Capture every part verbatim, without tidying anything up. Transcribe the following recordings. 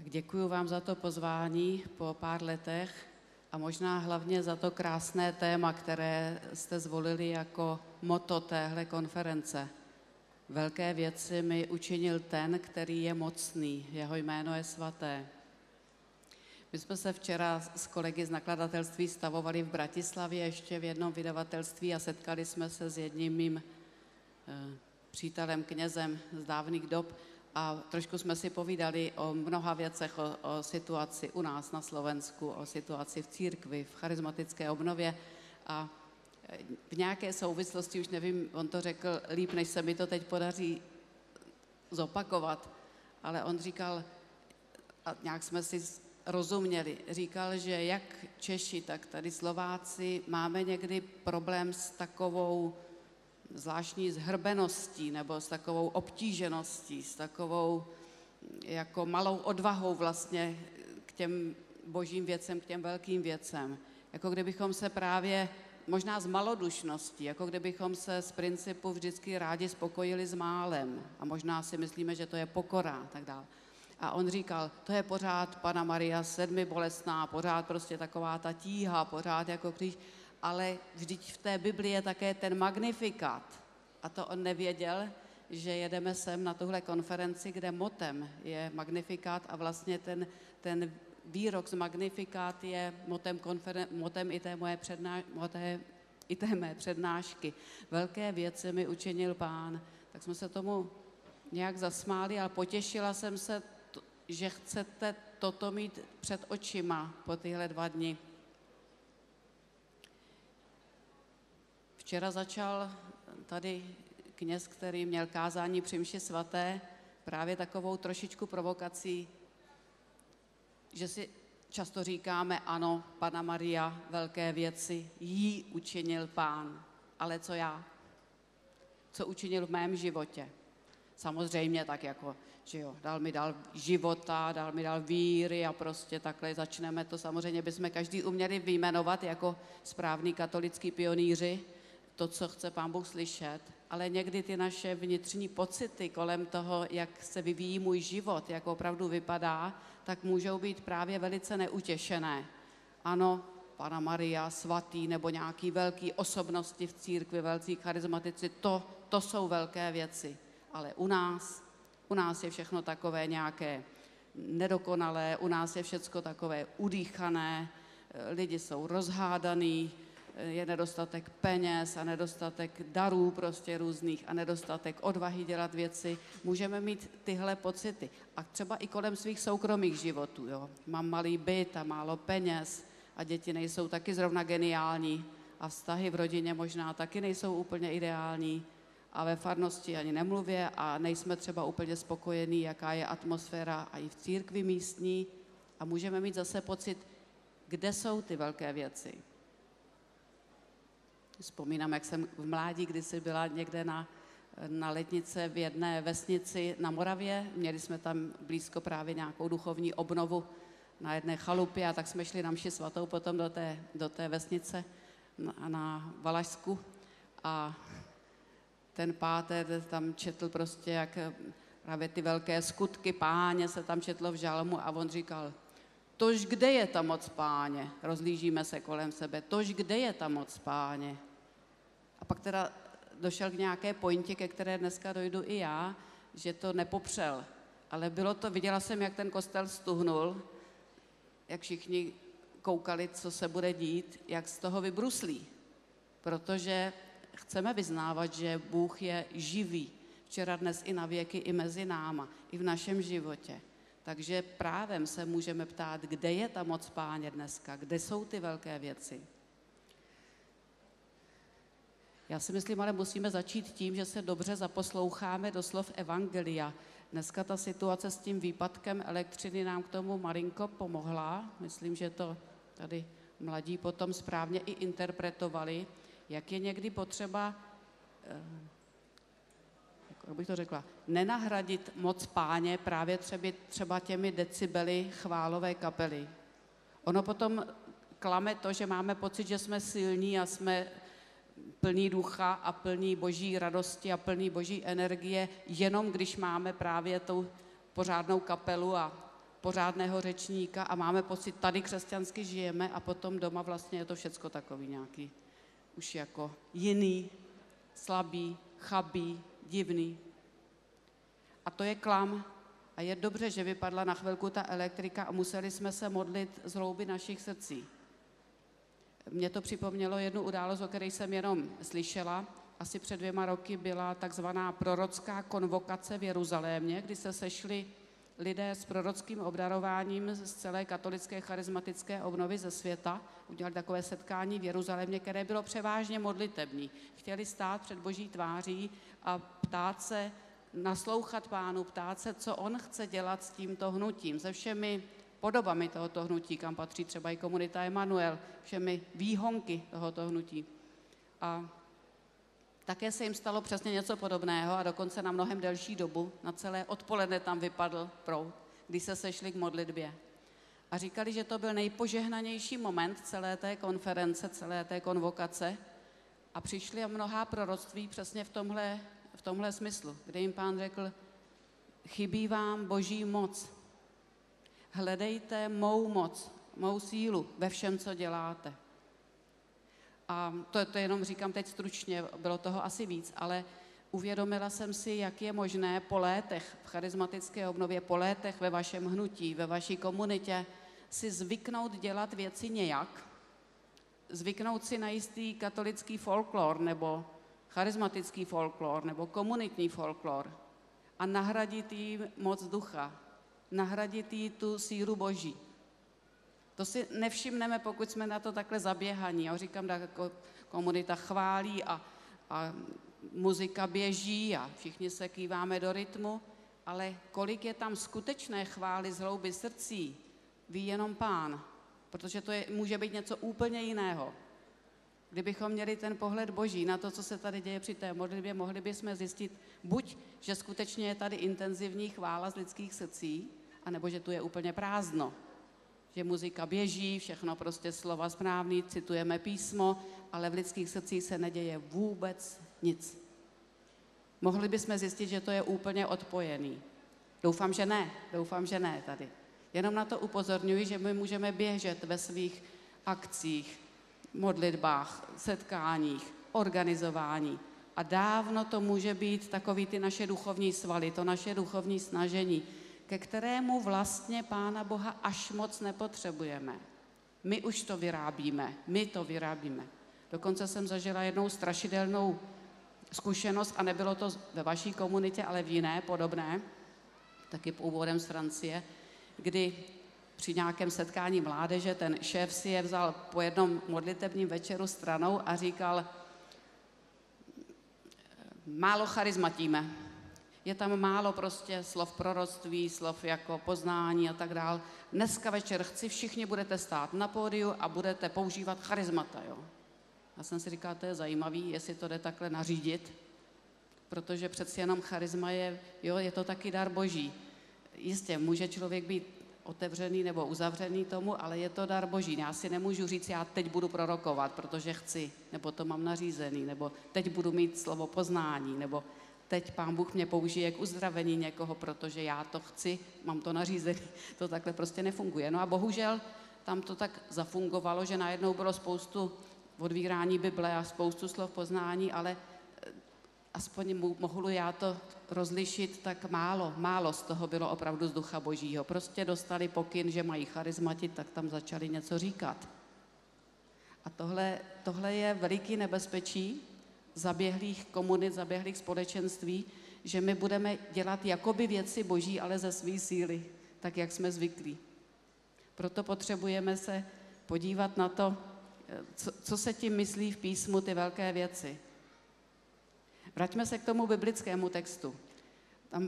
děkuji vám za to pozvání po pár letech a možná hlavně za to krásné téma, které jste zvolili jako motto téhle konference. Velké věci mi učinil ten, který je mocný, jeho jméno je svaté. My jsme se včera s kolegy z nakladatelství stavovali v Bratislavě ještě v jednom vydavatelství a setkali jsme se s jedním mým e, přítelem, knězem z dávných dob a trošku jsme si povídali o mnoha věcech, o, o situaci u nás na Slovensku, o situaci v církvi, v charismatické obnově a v nějaké souvislosti, už nevím, on to řekl líp, než se mi to teď podaří zopakovat, ale on říkal, a nějak jsme si rozuměli, říkal, že jak Češi, tak tady Slováci máme někdy problém s takovou zvláštní zhrbeností nebo s takovou obtížeností, s takovou jako malou odvahou vlastně k těm božím věcem, k těm velkým věcem. Jako kdybychom se právě, možná z malodušností, jako kdybychom se z principu vždycky rádi spokojili s málem a možná si myslíme, že to je pokora a tak dále. A on říkal, to je pořád Panna Maria sedmi bolestná, pořád prostě taková ta tíha, pořád jako kříž, ale vždyť v té Biblii je také ten magnifikát. A to on nevěděl, že jedeme sem na tuhle konferenci, kde motem je magnifikát a vlastně ten, ten výrok z magnifikát je motem, konferen- motem i, té moje předná- moté, i té mé přednášky. Velké věci mi učinil Pán. Tak jsme se tomu nějak zasmáli, ale potěšila jsem se, že chcete toto mít před očima po tyhle dva dny. Včera začal tady kněz, který měl kázání při mši svaté, právě takovou trošičku provokací, že si často říkáme, ano, Panna Maria, velké věci, jí učinil Pán, ale co já? Co učinil v mém životě? Samozřejmě tak jako, že jo, dal mi dal života, dal mi dal víry a prostě takhle začneme to. Samozřejmě bychom každý uměli vyjmenovat jako správný katolický pionýři to, co chce Pán Bůh slyšet, ale někdy ty naše vnitřní pocity kolem toho, jak se vyvíjí můj život, jak opravdu vypadá, tak můžou být právě velice neutěšené. Ano, Panna Maria, svatý nebo nějaký velký osobnosti v církvi, velcí charizmatici, to, to jsou velké věci. Ale u nás, u nás je všechno takové nějaké nedokonalé, u nás je všecko takové udýchané, lidi jsou rozhádaný, je nedostatek peněz a nedostatek darů prostě různých a nedostatek odvahy dělat věci. Můžeme mít tyhle pocity. A třeba i kolem svých soukromých životů. Jo. Mám malý byt a málo peněz a děti nejsou taky zrovna geniální a vztahy v rodině možná taky nejsou úplně ideální a ve farnosti ani nemluvě a nejsme třeba úplně spokojení, jaká je atmosféra a i v církvi místní a můžeme mít zase pocit, kde jsou ty velké věci. Vzpomínám, jak jsem v mládí kdysi byla někde na, na letnice v jedné vesnici na Moravě. Měli jsme tam blízko právě nějakou duchovní obnovu na jedné chalupě a tak jsme šli na mši svatou potom do té, do té vesnice na, na Valašsku a ten páter tam četl prostě, jak právě ty velké skutky Páně se tam četlo v žalmu a on říkal, tož kde je ta moc Páně? Rozlížíme se kolem sebe, tož kde je ta moc Páně? A pak teda došel k nějaké pointě, ke které dneska dojdu i já, že to nepopřel. Ale bylo to, viděla jsem, jak ten kostel stuhnul, jak všichni koukali, co se bude dít, jak z toho vybruslí. Protože chceme vyznávat, že Bůh je živý, včera, dnes i na věky, i mezi náma, i v našem životě. Takže právem se můžeme ptát, kde je ta moc Páně dneska, kde jsou ty velké věci. Já si myslím, ale musíme začít tím, že se dobře zaposloucháme do slov Evangelia. Dneska ta situace s tím výpadkem elektřiny nám k tomu malinko pomohla. Myslím, že to tady mladí potom správně i interpretovali, jak je někdy potřeba, jak bych to řekla, nenahradit moc Páně právě třeba, třeba těmi decibely chválové kapely. Ono potom klame to, že máme pocit, že jsme silní a jsme plný ducha a plný boží radosti a plný boží energie, jenom když máme právě tu pořádnou kapelu a pořádného řečníka a máme pocit, tady křesťansky žijeme a potom doma vlastně je to všecko takový nějaký už jako jiný, slabý, chabý, divný. A to je klam. A je dobře, že vypadla na chvilku ta elektrika a museli jsme se modlit z hloubi našich srdcí. Mně to připomnělo jednu událost, o které jsem jenom slyšela. Asi před dvěma roky byla takzvaná prorocká konvokace v Jeruzalémě, kdy se sešli lidé s prorockým obdarováním z celé katolické charismatické obnovy ze světa. Udělali takové setkání v Jeruzalémě, které bylo převážně modlitební. Chtěli stát před Boží tváří a ptát se, naslouchat Pánu, ptát se, co on chce dělat s tímto hnutím, se všemi podobami tohoto hnutí, kam patří třeba i komunita Emanuel, všemi výhonky tohoto hnutí. A také se jim stalo přesně něco podobného a dokonce na mnohem delší dobu, na celé odpoledne tam vypadl proud, když se sešli k modlitbě. A říkali, že to byl nejpožehnanější moment celé té konference, celé té konvokace a přišli mnohá proroctví přesně v tomhle, v tomhle smyslu, kde jim Pán řekl, chybí vám Boží moc, hledejte mou moc, mou sílu ve všem, co děláte. A to, to jenom říkám teď stručně, bylo toho asi víc, ale uvědomila jsem si, jak je možné po létech v charismatické obnově, po létech ve vašem hnutí, ve vaší komunitě, si zvyknout dělat věci nějak, zvyknout si na jistý katolický folklor nebo charismatický folklor nebo komunitní folklor a nahradit jí moc ducha, nahradit jí tu sílu Boží. To si nevšimneme, pokud jsme na to takhle zaběhaní. Já říkám, tak jako komunita chválí a, a muzika běží a všichni se kýváme do rytmu, ale kolik je tam skutečné chvály z hloubi srdcí, ví jenom Pán, protože to je, může být něco úplně jiného. Kdybychom měli ten pohled Boží na to, co se tady děje při té modlitbě, mohli bychom zjistit buď, že skutečně je tady intenzivní chvála z lidských srdcí, anebo že tu je úplně prázdno. Že muzika běží, všechno prostě slova správný, citujeme písmo, ale v lidských srdcích se neděje vůbec nic. Mohli bychom zjistit, že to je úplně odpojený. Doufám, že ne, doufám, že ne tady. Jenom na to upozorňuji, že my můžeme běžet ve svých akcích, modlitbách, setkáních, organizování. A dávno to může být takový ty naše duchovní svaly, to naše duchovní snažení, ke kterému vlastně Pána Boha až moc nepotřebujeme. My už to vyrábíme, my to vyrábíme. Dokonce jsem zažila jednou strašidelnou zkušenost, a nebylo to ve vaší komunitě, ale v jiné, podobné, taky původem z Francie, kdy při nějakém setkání mládeže ten šéf si je vzal po jednom modlitebním večeru stranou a říkal, málo charizmatíme. Je tam málo prostě slov proroctví, slov jako poznání a tak dál. Dneska večer chci, všichni budete stát na pódiu a budete používat charizmata, jo. Já jsem si říkala, to je zajímavý, jestli to jde takhle nařídit, protože přeci jenom charisma je, jo, je to taky dar Boží. Jistě, může člověk být otevřený nebo uzavřený tomu, ale je to dar Boží. Já si nemůžu říct, já teď budu prorokovat, protože chci, nebo to mám nařízený, nebo teď budu mít slovo poznání, nebo teď Pán Bůh mě použije k uzdravení někoho, protože já to chci, mám to nařízený. To takhle prostě nefunguje. No a bohužel tam to tak zafungovalo, že najednou bylo spoustu odvírání Bible a spoustu slov poznání, ale aspoň mohu já to rozlišit, tak málo, málo z toho bylo opravdu z ducha Božího. Prostě dostali pokyn, že mají charizmati, tak tam začali něco říkat. A tohle, tohle je veliký nebezpečí zaběhlých komunit, zaběhlých společenství, že my budeme dělat jakoby věci Boží, ale ze své síly, tak jak jsme zvyklí. Proto potřebujeme se podívat na to, co, co se tím myslí v písmu ty velké věci. Vraťme se k tomu biblickému textu. Tam,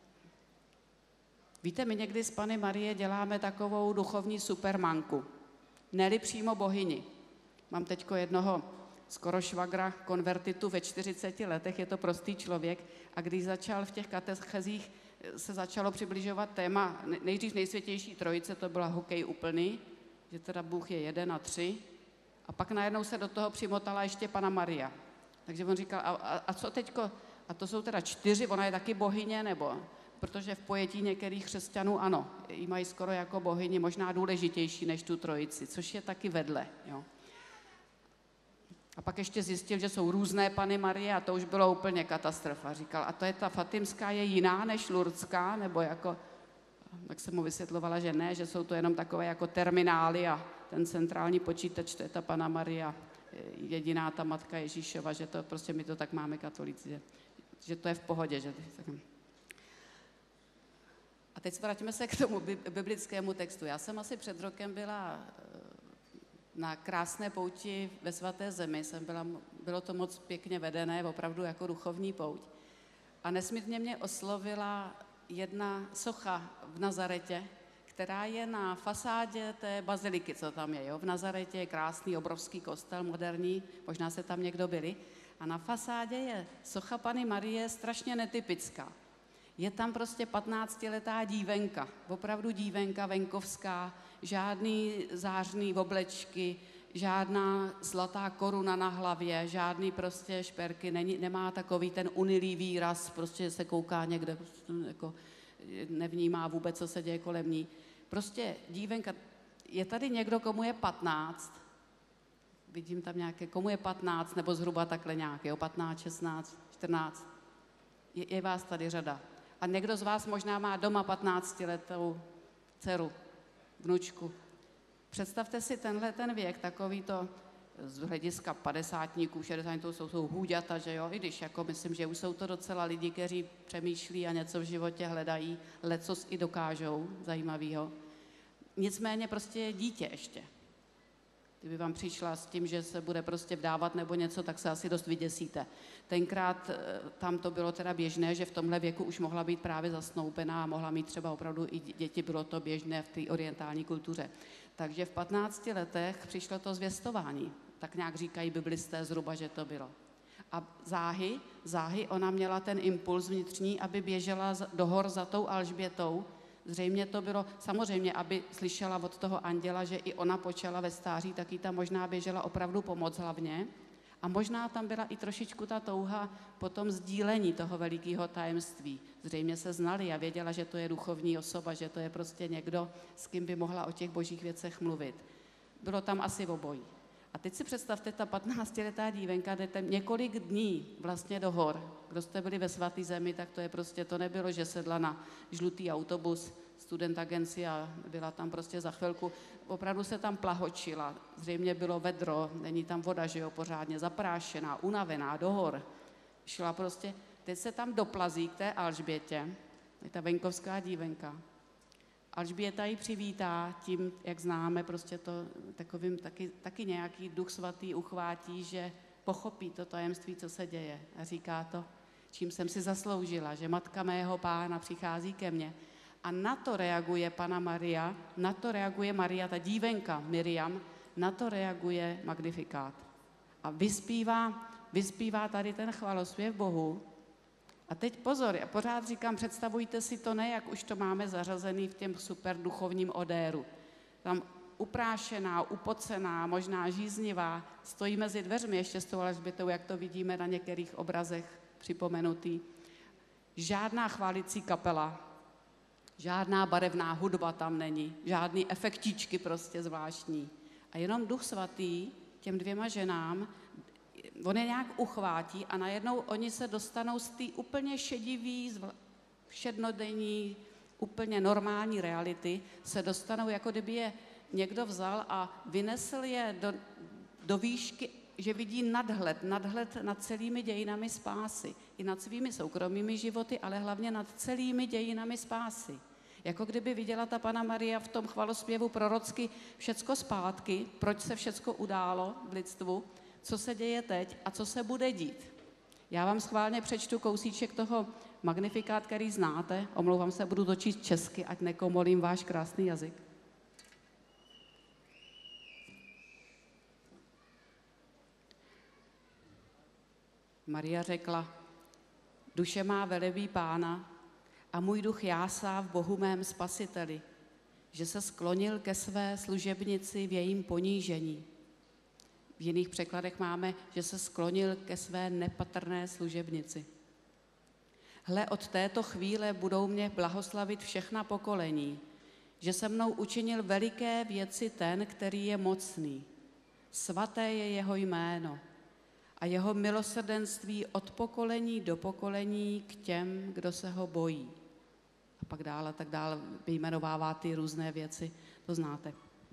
víte, my někdy z Panny Marie děláme takovou duchovní supermanku. Ne-li přímo bohyni. Mám teďko jednoho skoro švagra konvertitu ve čtyřiceti letech, je to prostý člověk a když začal v těch katechezích, se začalo přibližovat téma nejdřív nejsvětější trojice, to byla hokej úplný, že teda Bůh je jeden a tři a pak najednou se do toho přimotala ještě Panna Maria. Takže on říkal, a, a, a co teďko, a to jsou teda čtyři, ona je taky bohyně, nebo protože v pojetí některých křesťanů ano, ji mají skoro jako bohyni, možná důležitější než tu trojici, což je taky vedle. Jo. A pak ještě zjistil, že jsou různé Panny Marie a to už bylo úplně katastrofa. Říkal, a to je ta fatimská je jiná než lurdská, nebo jako, tak jsem mu vysvětlovala, že ne, že jsou to jenom takové jako terminály a ten centrální počítač, to je ta Panna Maria, jediná ta matka Ježíšova, že to prostě my to tak máme katolíci, že, že to je v pohodě. Že, tak. A teď vrátíme se k tomu biblickému textu. Já jsem asi před rokem byla na krásné pouti ve Svaté zemi, jsem byla, bylo to moc pěkně vedené, opravdu jako duchovní pouť. A nesmírně mě oslovila jedna socha v Nazaretě, která je na fasádě té baziliky, co tam je. Jo? V Nazaretě je krásný, obrovský kostel, moderní, možná se tam někdo byli. A na fasádě je socha Panny Marie strašně netypická. Je tam prostě patnáctiletá dívenka, opravdu dívenka venkovská, žádný zářný oblečky, žádná zlatá koruna na hlavě, žádný prostě šperky, není, nemá takový ten unilý výraz, prostě se kouká někde, jako nevnímá vůbec, co se děje kolem ní. Prostě dívenka, je tady někdo, komu je patnáct, vidím tam nějaké, komu je patnáct, nebo zhruba takhle nějaké, jo, patnáct, šestnáct, čtrnáct, je, je vás tady řada. A někdo z vás možná má doma patnáctiletou dceru, vnučku. Představte si tenhle ten věk, takový to z hlediska padesátníků, šedesátníků jsou, jsou hůďata, že jo, i když jako myslím, že už jsou to docela lidi, kteří přemýšlí a něco v životě hledají, lecos i dokážou zajímavého. Nicméně prostě je dítě ještě. Kdyby vám přišla s tím, že se bude prostě vdávat nebo něco, tak se asi dost vyděsíte. Tenkrát tam to bylo teda běžné, že v tomhle věku už mohla být právě zasnoubená a mohla mít třeba opravdu i děti, bylo to běžné v té orientální kultuře. Takže v patnácti letech přišlo to zvěstování. Tak nějak říkají biblisté zhruba, že to bylo. A záhy, záhy ona měla ten impuls vnitřní, aby běžela do hor za tou Alžbětou. Zřejmě to bylo, samozřejmě, aby slyšela od toho anděla, že i ona počala ve stáří, tak jí tam možná běžela opravdu pomoc hlavně. A možná tam byla i trošičku ta touha po tom sdílení toho velikého tajemství. Zřejmě se znali a věděla, že to je duchovní osoba, že to je prostě někdo, s kým by mohla o těch božích věcech mluvit. Bylo tam asi obojí. A teď si představte, ta patnáctiletá dívenka, jdete několik dní vlastně do hor. Kdo jste byli ve Svaté zemi, tak to je prostě, to nebylo, že sedla na žlutý autobus student agenci a byla tam prostě za chvilku. Opravdu se tam plahočila, zřejmě bylo vedro, není tam voda, že jo, pořádně zaprášená, unavená, do hor. Šla prostě, teď se tam doplazí k té Alžbětě, je ta venkovská dívenka. Alžběta ji přivítá tím, jak známe, prostě to takovým taky, taky nějaký duch svatý uchvátí, že pochopí to tajemství, co se děje. A říká to, čím jsem si zasloužila, že matka mého pána přichází ke mně. A na to reaguje Panna Maria, na to reaguje Maria, ta dívenka Miriam, na to reaguje Magnifikát. A vyspívá, vyspívá tady ten chvalospěv Bohu. A teď pozor, já pořád říkám, představujte si to ne, jak už to máme zařazený v těm super duchovním odéru. Tam uprášená, upocená, možná žíznivá, stojí mezi dveřmi ještě s tou Alžbětou, jak to vidíme na některých obrazech připomenutý. Žádná chválicí kapela, žádná barevná hudba tam není, žádný efektičky prostě zvláštní. A jenom Duch Svatý těm dvěma ženám, on je nějak uchvátí a najednou oni se dostanou z té úplně šedivý, všednodenní, úplně normální reality, se dostanou, jako kdyby je někdo vzal a vynesl je do, do výšky, že vidí nadhled, nadhled nad celými dějinami spásy. I nad svými soukromými životy, ale hlavně nad celými dějinami spásy. Jako kdyby viděla ta Panna Maria v tom chvalospěvu prorocky všecko zpátky, proč se všecko událo v lidstvu, co se děje teď a co se bude dít. Já vám schválně přečtu kousíček toho Magnifikát, který znáte. Omlouvám se, budu to číst česky, ať nekomolím váš krásný jazyk. Maria řekla, duše má velebí Pána a můj duch jásá v Bohu mém spasiteli, že se sklonil ke své služebnici v jejím ponížení. V jiných překladech máme, že se sklonil ke své nepatrné služebnici. Hle, od této chvíle budou mě blahoslavit všechna pokolení, že se mnou učinil veliké věci ten, který je mocný. Svaté je jeho jméno a jeho milosrdenství od pokolení do pokolení k těm, kdo se ho bojí. A pak dále, tak dále vyjmenovává ty různé věci, to znáte.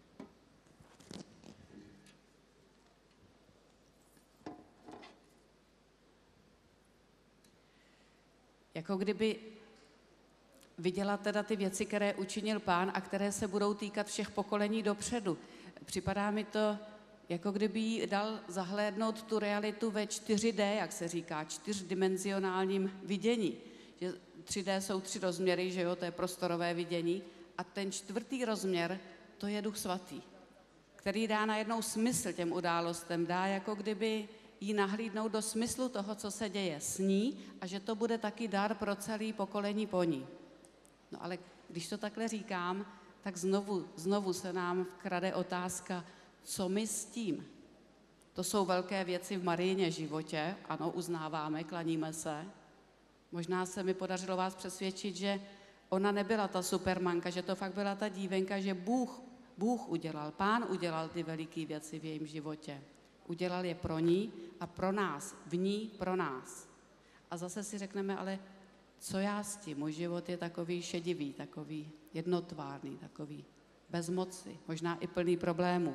Jako kdyby viděla teda ty věci, které učinil Pán a které se budou týkat všech pokolení dopředu. Připadá mi to, jako kdyby jí dal zahlédnout tu realitu ve čtyři dé, jak se říká, čtyřdimenzionálním vidění. Že tři dé jsou tři rozměry, že jo, to je prostorové vidění. A ten čtvrtý rozměr, to je Duch Svatý, který dá najednou smysl těm událostem, dá jako kdyby jí nahlídnout do smyslu toho, co se děje s ní a že to bude taky dar pro celý pokolení po ní. No ale když to takhle říkám, tak znovu, znovu se nám krade otázka, co my s tím? To jsou velké věci v Marijině životě, ano, uznáváme, klaníme se. Možná se mi podařilo vás přesvědčit, že ona nebyla ta supermanka, že to fakt byla ta dívenka, že Bůh, Bůh udělal, Pán udělal ty veliké věci v jejím životě. Udělal je pro ní a pro nás, v ní pro nás. A zase si řekneme, ale co já s tím? Můj život je takový šedivý, takový jednotvárný, takový bez moci, možná i plný problémů.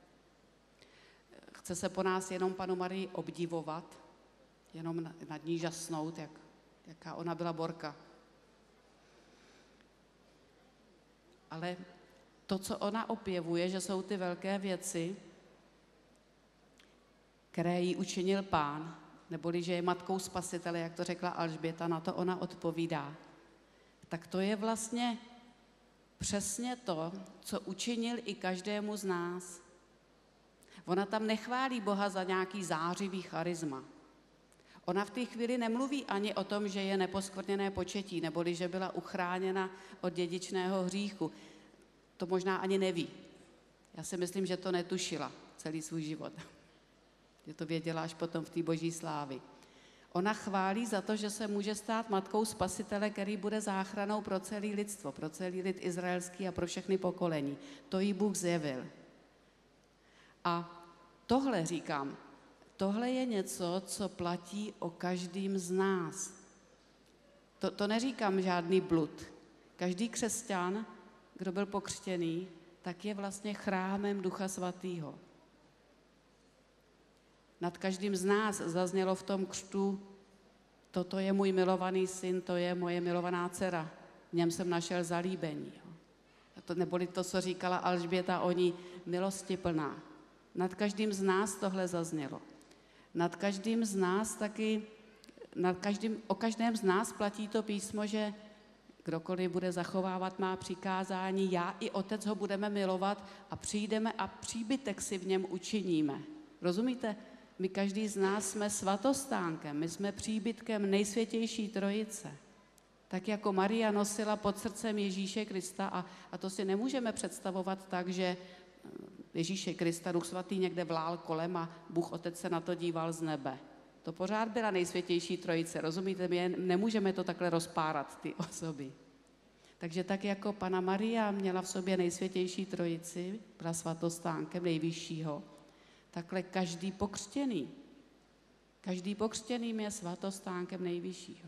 Chce se po nás jenom Panu Marii obdivovat, jenom nad ní žasnout, jak, jaká ona byla borka. Ale to, co ona opěvuje, že jsou ty velké věci, které jí učinil Pán, neboli že je matkou Spasitele, jak to řekla Alžběta, na to ona odpovídá. Tak to je vlastně přesně to, co učinil i každému z nás. Ona tam nechválí Boha za nějaký zářivý charisma. Ona v té chvíli nemluví ani o tom, že je neposkvrněné početí, neboli že byla uchráněna od dědičného hříchu. To možná ani neví. Já si myslím, že to netušila celý svůj život. Že to věděla až potom v té boží slávy. Ona chválí za to, že se může stát matkou Spasitele, který bude záchranou pro celé lidstvo, pro celý lid izraelský a pro všechny pokolení. To jí Bůh zjevil. A tohle říkám, tohle je něco, co platí o každým z nás. To, to neříkám žádný blud. Každý křesťan, kdo byl pokřtěný, tak je vlastně chrámem Ducha Svatého. Nad každým z nás zaznělo v tom křtu, toto je můj milovaný syn, to je moje milovaná dcera. V něm jsem našel zalíbení. A to neboli to, co říkala Alžběta o ní, milostiplná. Nad každým z nás tohle zaznělo. Nad každým z nás taky, nad každým, o každém z nás platí to písmo, že kdokoliv bude zachovávat má přikázání, já i Otec ho budeme milovat a přijdeme a příbytek si v něm učiníme. Rozumíte? My každý z nás jsme svatostánkem, my jsme příbytkem nejsvětější trojice. Tak jako Maria nosila pod srdcem Ježíše Krista a, a to si nemůžeme představovat tak, že Ježíše Krista, Duch Svatý někde vlál kolem a Bůh Otec se na to díval z nebe. To pořád byla nejsvětější trojice, rozumíte? My nemůžeme to takhle rozpárat, ty osoby. Takže tak jako Panna Maria měla v sobě nejsvětější trojici, byla svatostánkem nejvyššího, takhle každý pokřtěný, každý pokřtěný je svatostánkem nejvyššího.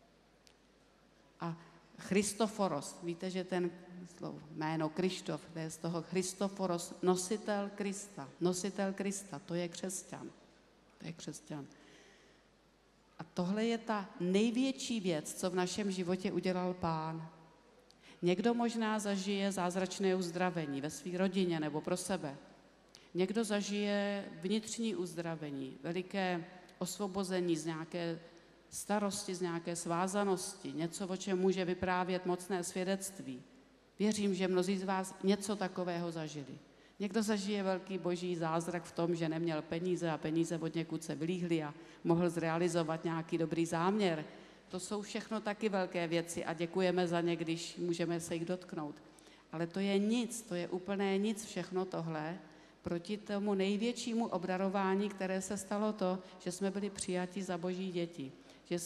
A Christoforos, víte, že ten slovo, jméno Krištof, to je z toho Christoforos, nositel Krista, nositel Krista, to je křesťan, to je křesťan. A tohle je ta největší věc, co v našem životě udělal Pán. Někdo možná zažije zázračné uzdravení ve své rodině nebo pro sebe. Někdo zažije vnitřní uzdravení, veliké osvobození z nějaké starosti, z nějaké svázanosti, něco, o čem může vyprávět mocné svědectví. Věřím, že mnozí z vás něco takového zažili. Někdo zažije velký boží zázrak v tom, že neměl peníze a peníze od někud se vylíhly a mohl zrealizovat nějaký dobrý záměr. To jsou všechno taky velké věci a děkujeme za ně, když můžeme se jich dotknout. Ale to je nic, to je úplné nic všechno tohle proti tomu největšímu obdarování, které se stalo to, že jsme byli přijati za boží děti. Že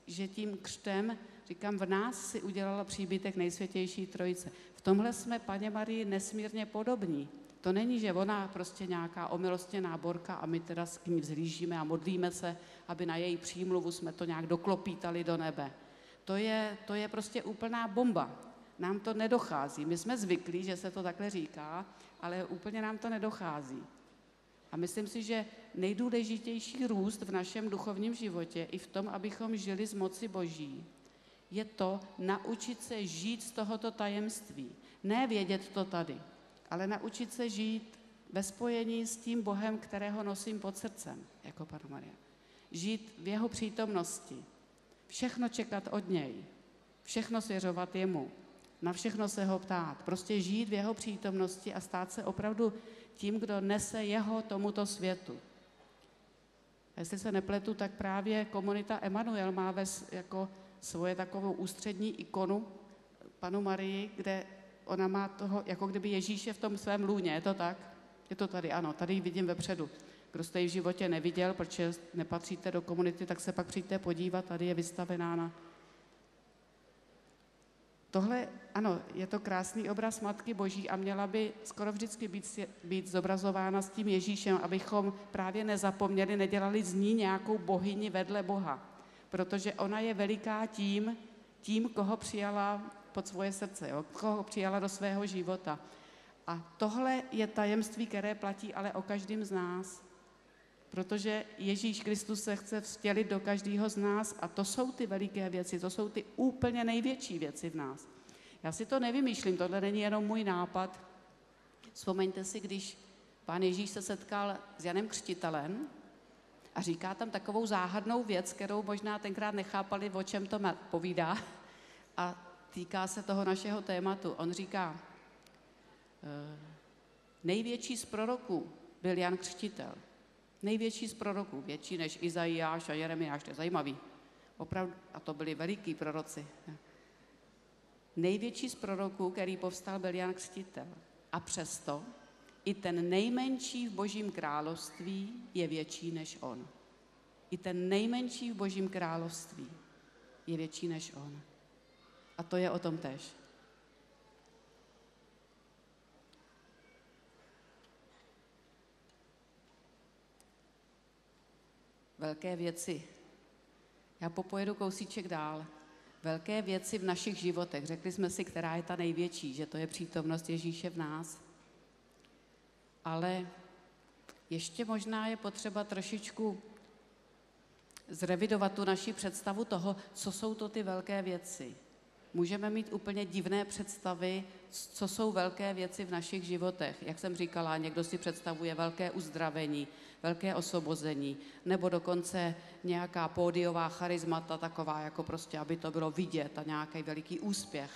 že tím křtem, říkám, v nás si udělala příbytek Nejsvětější Trojice. V tomhle jsme Panně Marii nesmírně podobní. To není, že ona prostě nějaká omilostněná borka a my teda k ní vzhlížíme a modlíme se, aby na její přímluvu jsme to nějak doklopítali do nebe. To je, to je prostě úplná bomba. Nám to nedochází. My jsme zvyklí, že se to takhle říká, ale úplně nám to nedochází. A myslím si, že nejdůležitější růst v našem duchovním životě i v tom, abychom žili z moci Boží, je to naučit se žít z tohoto tajemství. Ne vědět to tady, ale naučit se žít ve spojení s tím Bohem, kterého nosím pod srdcem, jako Panna Maria. Žít v jeho přítomnosti. Všechno čekat od něj. Všechno svěřovat jemu. Na všechno se ho ptát. Prostě žít v jeho přítomnosti a stát se opravdu tím, kdo nese jeho tomuto světu. A jestli se nepletu, tak právě komunita Emanuel má ves, jako svoje takovou ústřední ikonu Pannu Marii, kde ona má toho, jako kdyby Ježíše v tom svém lůně, je to tak? Je to tady, ano, tady ji vidím vepředu. Kdo jste ji v životě neviděl, protože nepatříte do komunity, tak se pak přijďte podívat, tady je vystavená na... Tohle, ano, je to krásný obraz Matky Boží a měla by skoro vždycky být, být zobrazována s tím Ježíšem, abychom právě nezapomněli, nedělali z ní nějakou bohyni vedle Boha. Protože ona je veliká tím, tím, koho přijala pod svoje srdce, jo? Koho přijala do svého života. A tohle je tajemství, které platí ale o každém z nás. Protože Ježíš Kristus se chce vtělit do každého z nás a to jsou ty veliké věci, to jsou ty úplně největší věci v nás. Já si to nevymýšlím, tohle není jenom můj nápad. Vzpomeňte si, když Pán Ježíš se setkal s Janem Křtitelem a říká tam takovou záhadnou věc, kterou možná tenkrát nechápali, o čem to povídá a týká se toho našeho tématu. On říká, největší z proroků byl Jan Křtitel. Největší z proroků, větší než Izajáš a Jeremiáš, to je zajímavý. Opravdu, a to byli veliký proroci. Největší z proroků, který povstal, byl Jan Křtitel. A přesto i ten nejmenší v Božím království je větší než on. I ten nejmenší v Božím království je větší než on. A to je o tom též. Velké věci. Já popojedu kousíček dál. Velké věci v našich životech. Řekli jsme si, která je ta největší, že to je přítomnost Ježíše v nás. Ale ještě možná je potřeba trošičku zrevidovat tu naši představu toho, co jsou to ty velké věci. Můžeme mít úplně divné představy, co jsou velké věci v našich životech. Jak jsem říkala, někdo si představuje velké uzdravení, velké osvobození, nebo dokonce nějaká pódiová charizmata taková, jako prostě, aby to bylo vidět a nějaký veliký úspěch.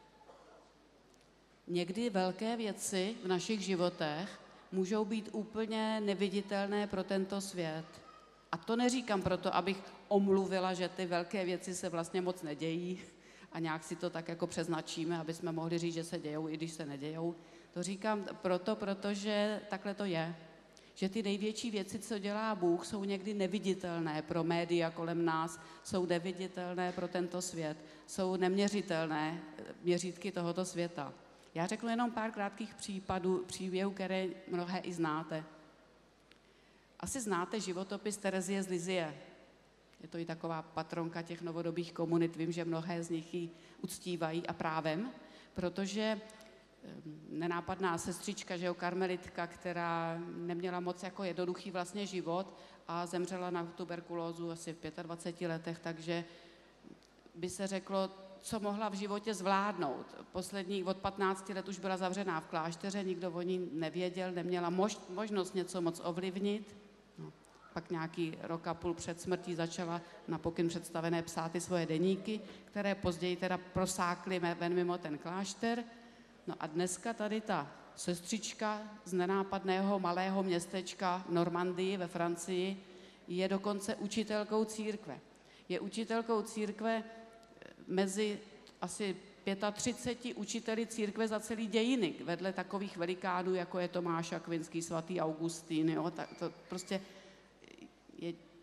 Někdy velké věci v našich životech můžou být úplně neviditelné pro tento svět. A to neříkám proto, abych omluvila, že ty velké věci se vlastně moc nedějí, a nějak si to tak jako přeznačíme, aby jsme mohli říct, že se dějou, i když se nedějou. To říkám proto, protože takhle to je. Že ty největší věci, co dělá Bůh, jsou někdy neviditelné pro média kolem nás, jsou neviditelné pro tento svět, jsou neměřitelné měřítky tohoto světa. Já řeknu jenom pár krátkých případů, příběhů, které mnohé i znáte. Asi znáte životopis Terezie z Lisie. Je to i taková patronka těch novodobých komunit. Vím, že mnohé z nich ji uctívají a právem, protože nenápadná sestřička, že jo, karmelitka, která neměla moc jako jednoduchý vlastně život a zemřela na tuberkulózu asi v dvaceti pěti letech, takže by se řeklo, co mohla v životě zvládnout. Poslední od patnácti let už byla zavřená v klášteře, nikdo o ní nevěděl, neměla mož, možnost něco moc ovlivnit. No. Pak nějaký rok a půl před smrtí začala na pokyn představené psát ty svoje deníky, které později teda prosákly ven mimo ten klášter. No a dneska tady ta sestřička z nenápadného malého městečka v Normandii ve Francii je dokonce učitelkou církve. Je učitelkou církve mezi asi třiceti pěti učiteli církve za celý dějiny, vedle takových velikánů, jako je Tomáš Akvinský, svatý Augustín, jo, tak to prostě je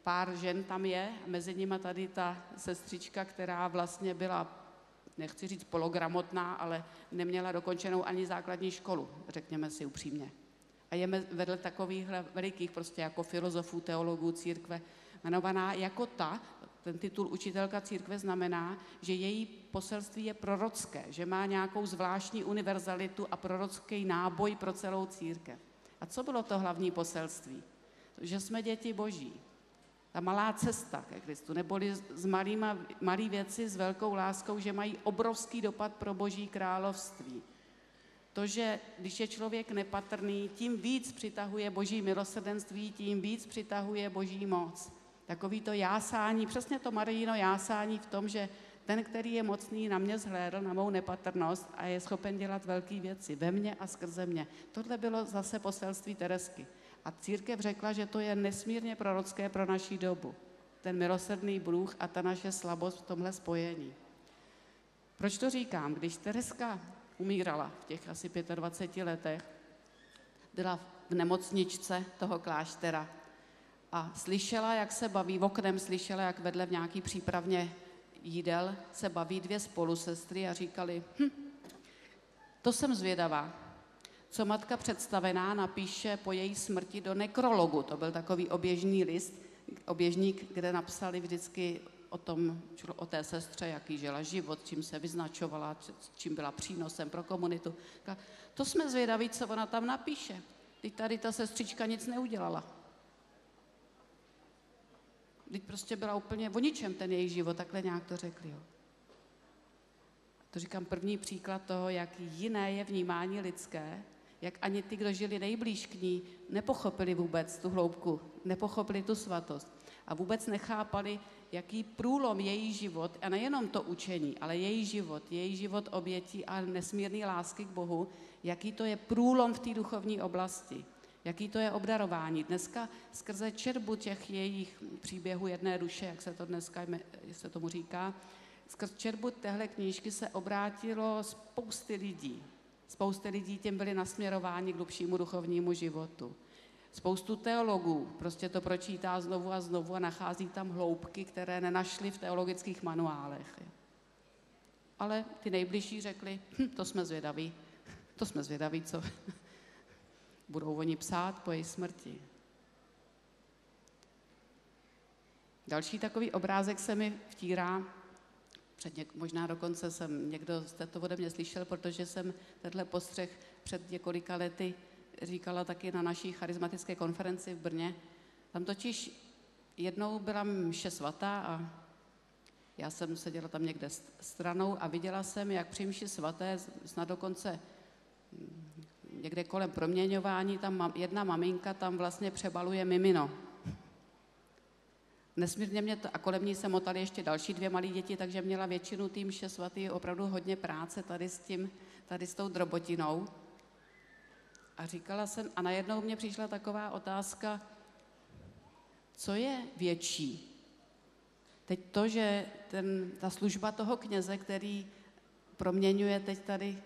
pár žen tam je, mezi nimi tady ta sestřička, která vlastně byla, nechci říct pologramotná, ale neměla dokončenou ani základní školu, řekněme si upřímně. A je vedle takovýchhle velikých prostě jako filozofů, teologů církve, jmenovaná jako ta, ten titul učitelka církve znamená, že její poselství je prorocké, že má nějakou zvláštní univerzalitu a prorocký náboj pro celou církev. A co bylo to hlavní poselství? Že jsme děti Boží. Ta malá cesta ke Kristu, neboli s malýma, malý věci s velkou láskou, že mají obrovský dopad pro Boží království. To, že když je člověk nepatrný, tím víc přitahuje Boží milosrdenství, tím víc přitahuje Boží moc. Takový to jásání, přesně to Marijino jásání v tom, že ten, který je mocný, na mě zhlédl, na mou nepatrnost a je schopen dělat velké věci ve mně a skrze mě. Tohle bylo zase poselství Teresky. A církev řekla, že to je nesmírně prorocké pro naší dobu. Ten milosrdný Bůh a ta naše slabost v tomhle spojení. Proč to říkám? Když Tereska umírala v těch asi dvaceti pěti letech, byla v nemocničce toho kláštera a slyšela, jak se baví, v oknem slyšela, jak vedle v nějaký přípravně jídel se baví dvě spolusestry a říkali, hm, to jsem zvědavá, co matka představená napíše po její smrti do nekrologu. To byl takový oběžný list, oběžník, kde napsali vždycky o tom, o té sestře, jaký žila život, čím se vyznačovala, čím byla přínosem pro komunitu. To jsme zvědaví, co ona tam napíše. Teď tady ta sestřička nic neudělala. Teď prostě byla úplně o ničem ten její život, takhle nějak to řekli. Jo. To říkám první příklad toho, jak jiné je vnímání lidské, jak ani ty, kdo žili nejblíž k ní, nepochopili vůbec tu hloubku, nepochopili tu svatost a vůbec nechápali, jaký průlom její život, a nejenom to učení, ale její život, její život obětí a nesmírný lásky k Bohu, jaký to je průlom v té duchovní oblasti, jaký to je obdarování. Dneska skrze četbu těch jejich příběhů jedné duše, jak se to dneska se tomu říká, skrz četbu téhle knížky se obrátilo spousty lidí. Spousty lidí tím byli nasměrováni k hlubšímu duchovnímu životu. Spoustu teologů prostě to pročítá znovu a znovu a nachází tam hloubky, které nenašli v teologických manuálech. Ale ty nejbližší řekli, hm, to jsme zvědaví, to jsme zvědaví, co budou oni psát po její smrti. Další takový obrázek se mi vtírá, před něk- možná dokonce jsem, někdo jste to ode mě slyšel, protože jsem tenhle postřeh před několika lety říkala taky na naší charismatické konferenci v Brně. Tam totiž jednou byla mše svatá a já jsem seděla tam někde stranou a viděla jsem, jak při mši svaté, snad dokonce někde kolem proměňování, tam jedna maminka tam vlastně přebaluje mimino. Nesmírně mě to, a kolem ní se motaly ještě další dvě malé děti, takže měla většinu tým mše svatý opravdu hodně práce tady s tím, tady s tou drobotinou. A říkala jsem, a najednou mě přišla taková otázka, co je větší? Teď to, že ten, ta služba toho kněze, který proměňuje teď tady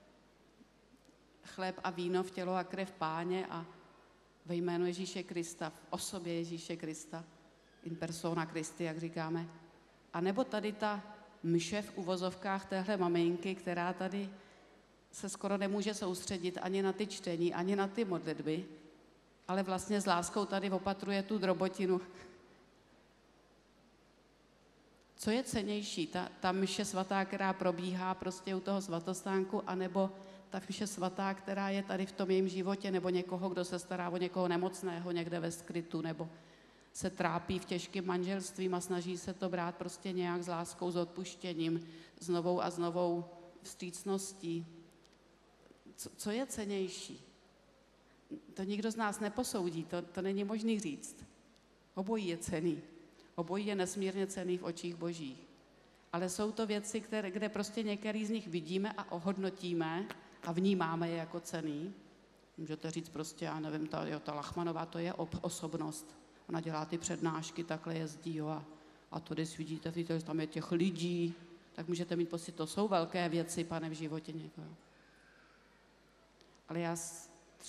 chléb a víno v tělo a krev Páně a ve jménu Ježíše Krista, v osobě Ježíše Krista, in persona Christi, jak říkáme. A nebo tady ta mše v uvozovkách téhle maminky, která tady se skoro nemůže soustředit ani na ty čtení, ani na ty modlitby, ale vlastně s láskou tady opatruje tu drobotinu. Co je cennější, ta, ta mše svatá, která probíhá prostě u toho svatostánku, anebo ta mše svatá, která je tady v tom jejím životě, nebo někoho, kdo se stará o někoho nemocného někde ve skrytu, nebo se trápí v těžkém manželstvím a snaží se to brát prostě nějak s láskou, s odpuštěním, s novou a s novou vstřícností. Co, co je cennější? To nikdo z nás neposoudí, to, to není možný říct. Obojí je cenný. Obojí je nesmírně cenný v očích Božích. Ale jsou to věci, které, kde prostě některý z nich vidíme a ohodnotíme a vnímáme je jako cenný. Můžete říct prostě, já nevím, ta, jo, ta Lachmanová, to je osobnost. Ona dělá ty přednášky, takhle jezdí, jo, a, a to, když vidíte, že tam je těch lidí, tak můžete mít pocit, to jsou velké věci, pane, v životě někoho. Ale já třeba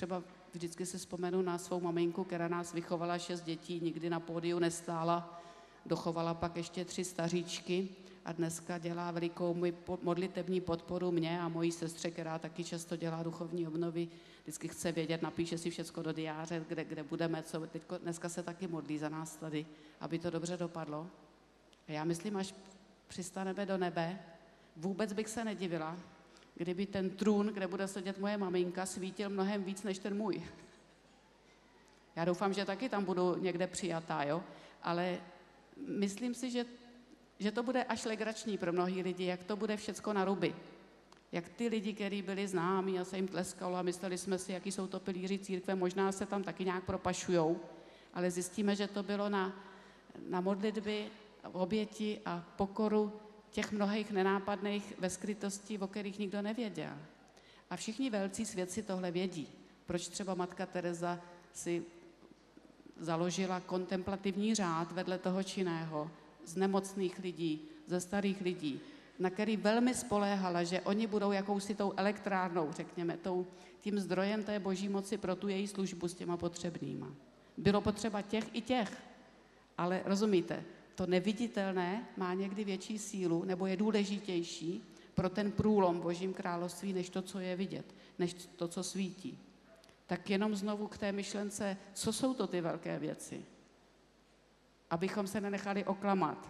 vždycky si vzpomenu na svou maminku, která nás vychovala šest dětí, nikdy na pódiu nestála, dochovala pak ještě tři staříčky a dneska dělá velikou modlitební podporu mě a mojí sestře, která taky často dělá duchovní obnovy. Vždycky chce vědět, napíše si všecko do diáře, kde, kde budeme, co. Teďko, dneska se taky modlí za nás tady, aby to dobře dopadlo. A já myslím, až přistaneme do nebe, vůbec bych se nedivila, kdyby ten trůn, kde bude sedět moje maminka, svítil mnohem víc než ten můj. Já doufám, že taky tam budu někde přijatá, jo? Ale myslím si, že, že to bude až legrační pro mnohý lidi, jak to bude všecko na ruby. Jak ty lidi, kteří byli známí a se jim tleskalo a mysleli jsme si, jaký jsou to pilíři církve, možná se tam taky nějak propašujou, ale zjistíme, že to bylo na, na modlitby, oběti a pokoru těch mnohých nenápadných ve skrytosti, o kterých nikdo nevěděl. A všichni velcí svědci tohle vědí. Proč třeba matka Teresa si založila kontemplativní řád vedle toho činného z nemocných lidí, ze starých lidí, na který velmi spoléhala, že oni budou jakousi tou elektrárnou, řekněme, tou, tím zdrojem té boží moci pro tu její službu s těma potřebnýma. Bylo potřeba těch i těch, ale rozumíte, to neviditelné má někdy větší sílu nebo je důležitější pro ten průlom v Božím království, než to, co je vidět, než to, co svítí. Tak jenom znovu k té myšlence, co jsou to ty velké věci? Abychom se nenechali oklamat.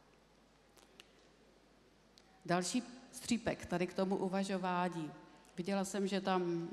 Další střípek tady k tomu uvažování. Viděla jsem, že tam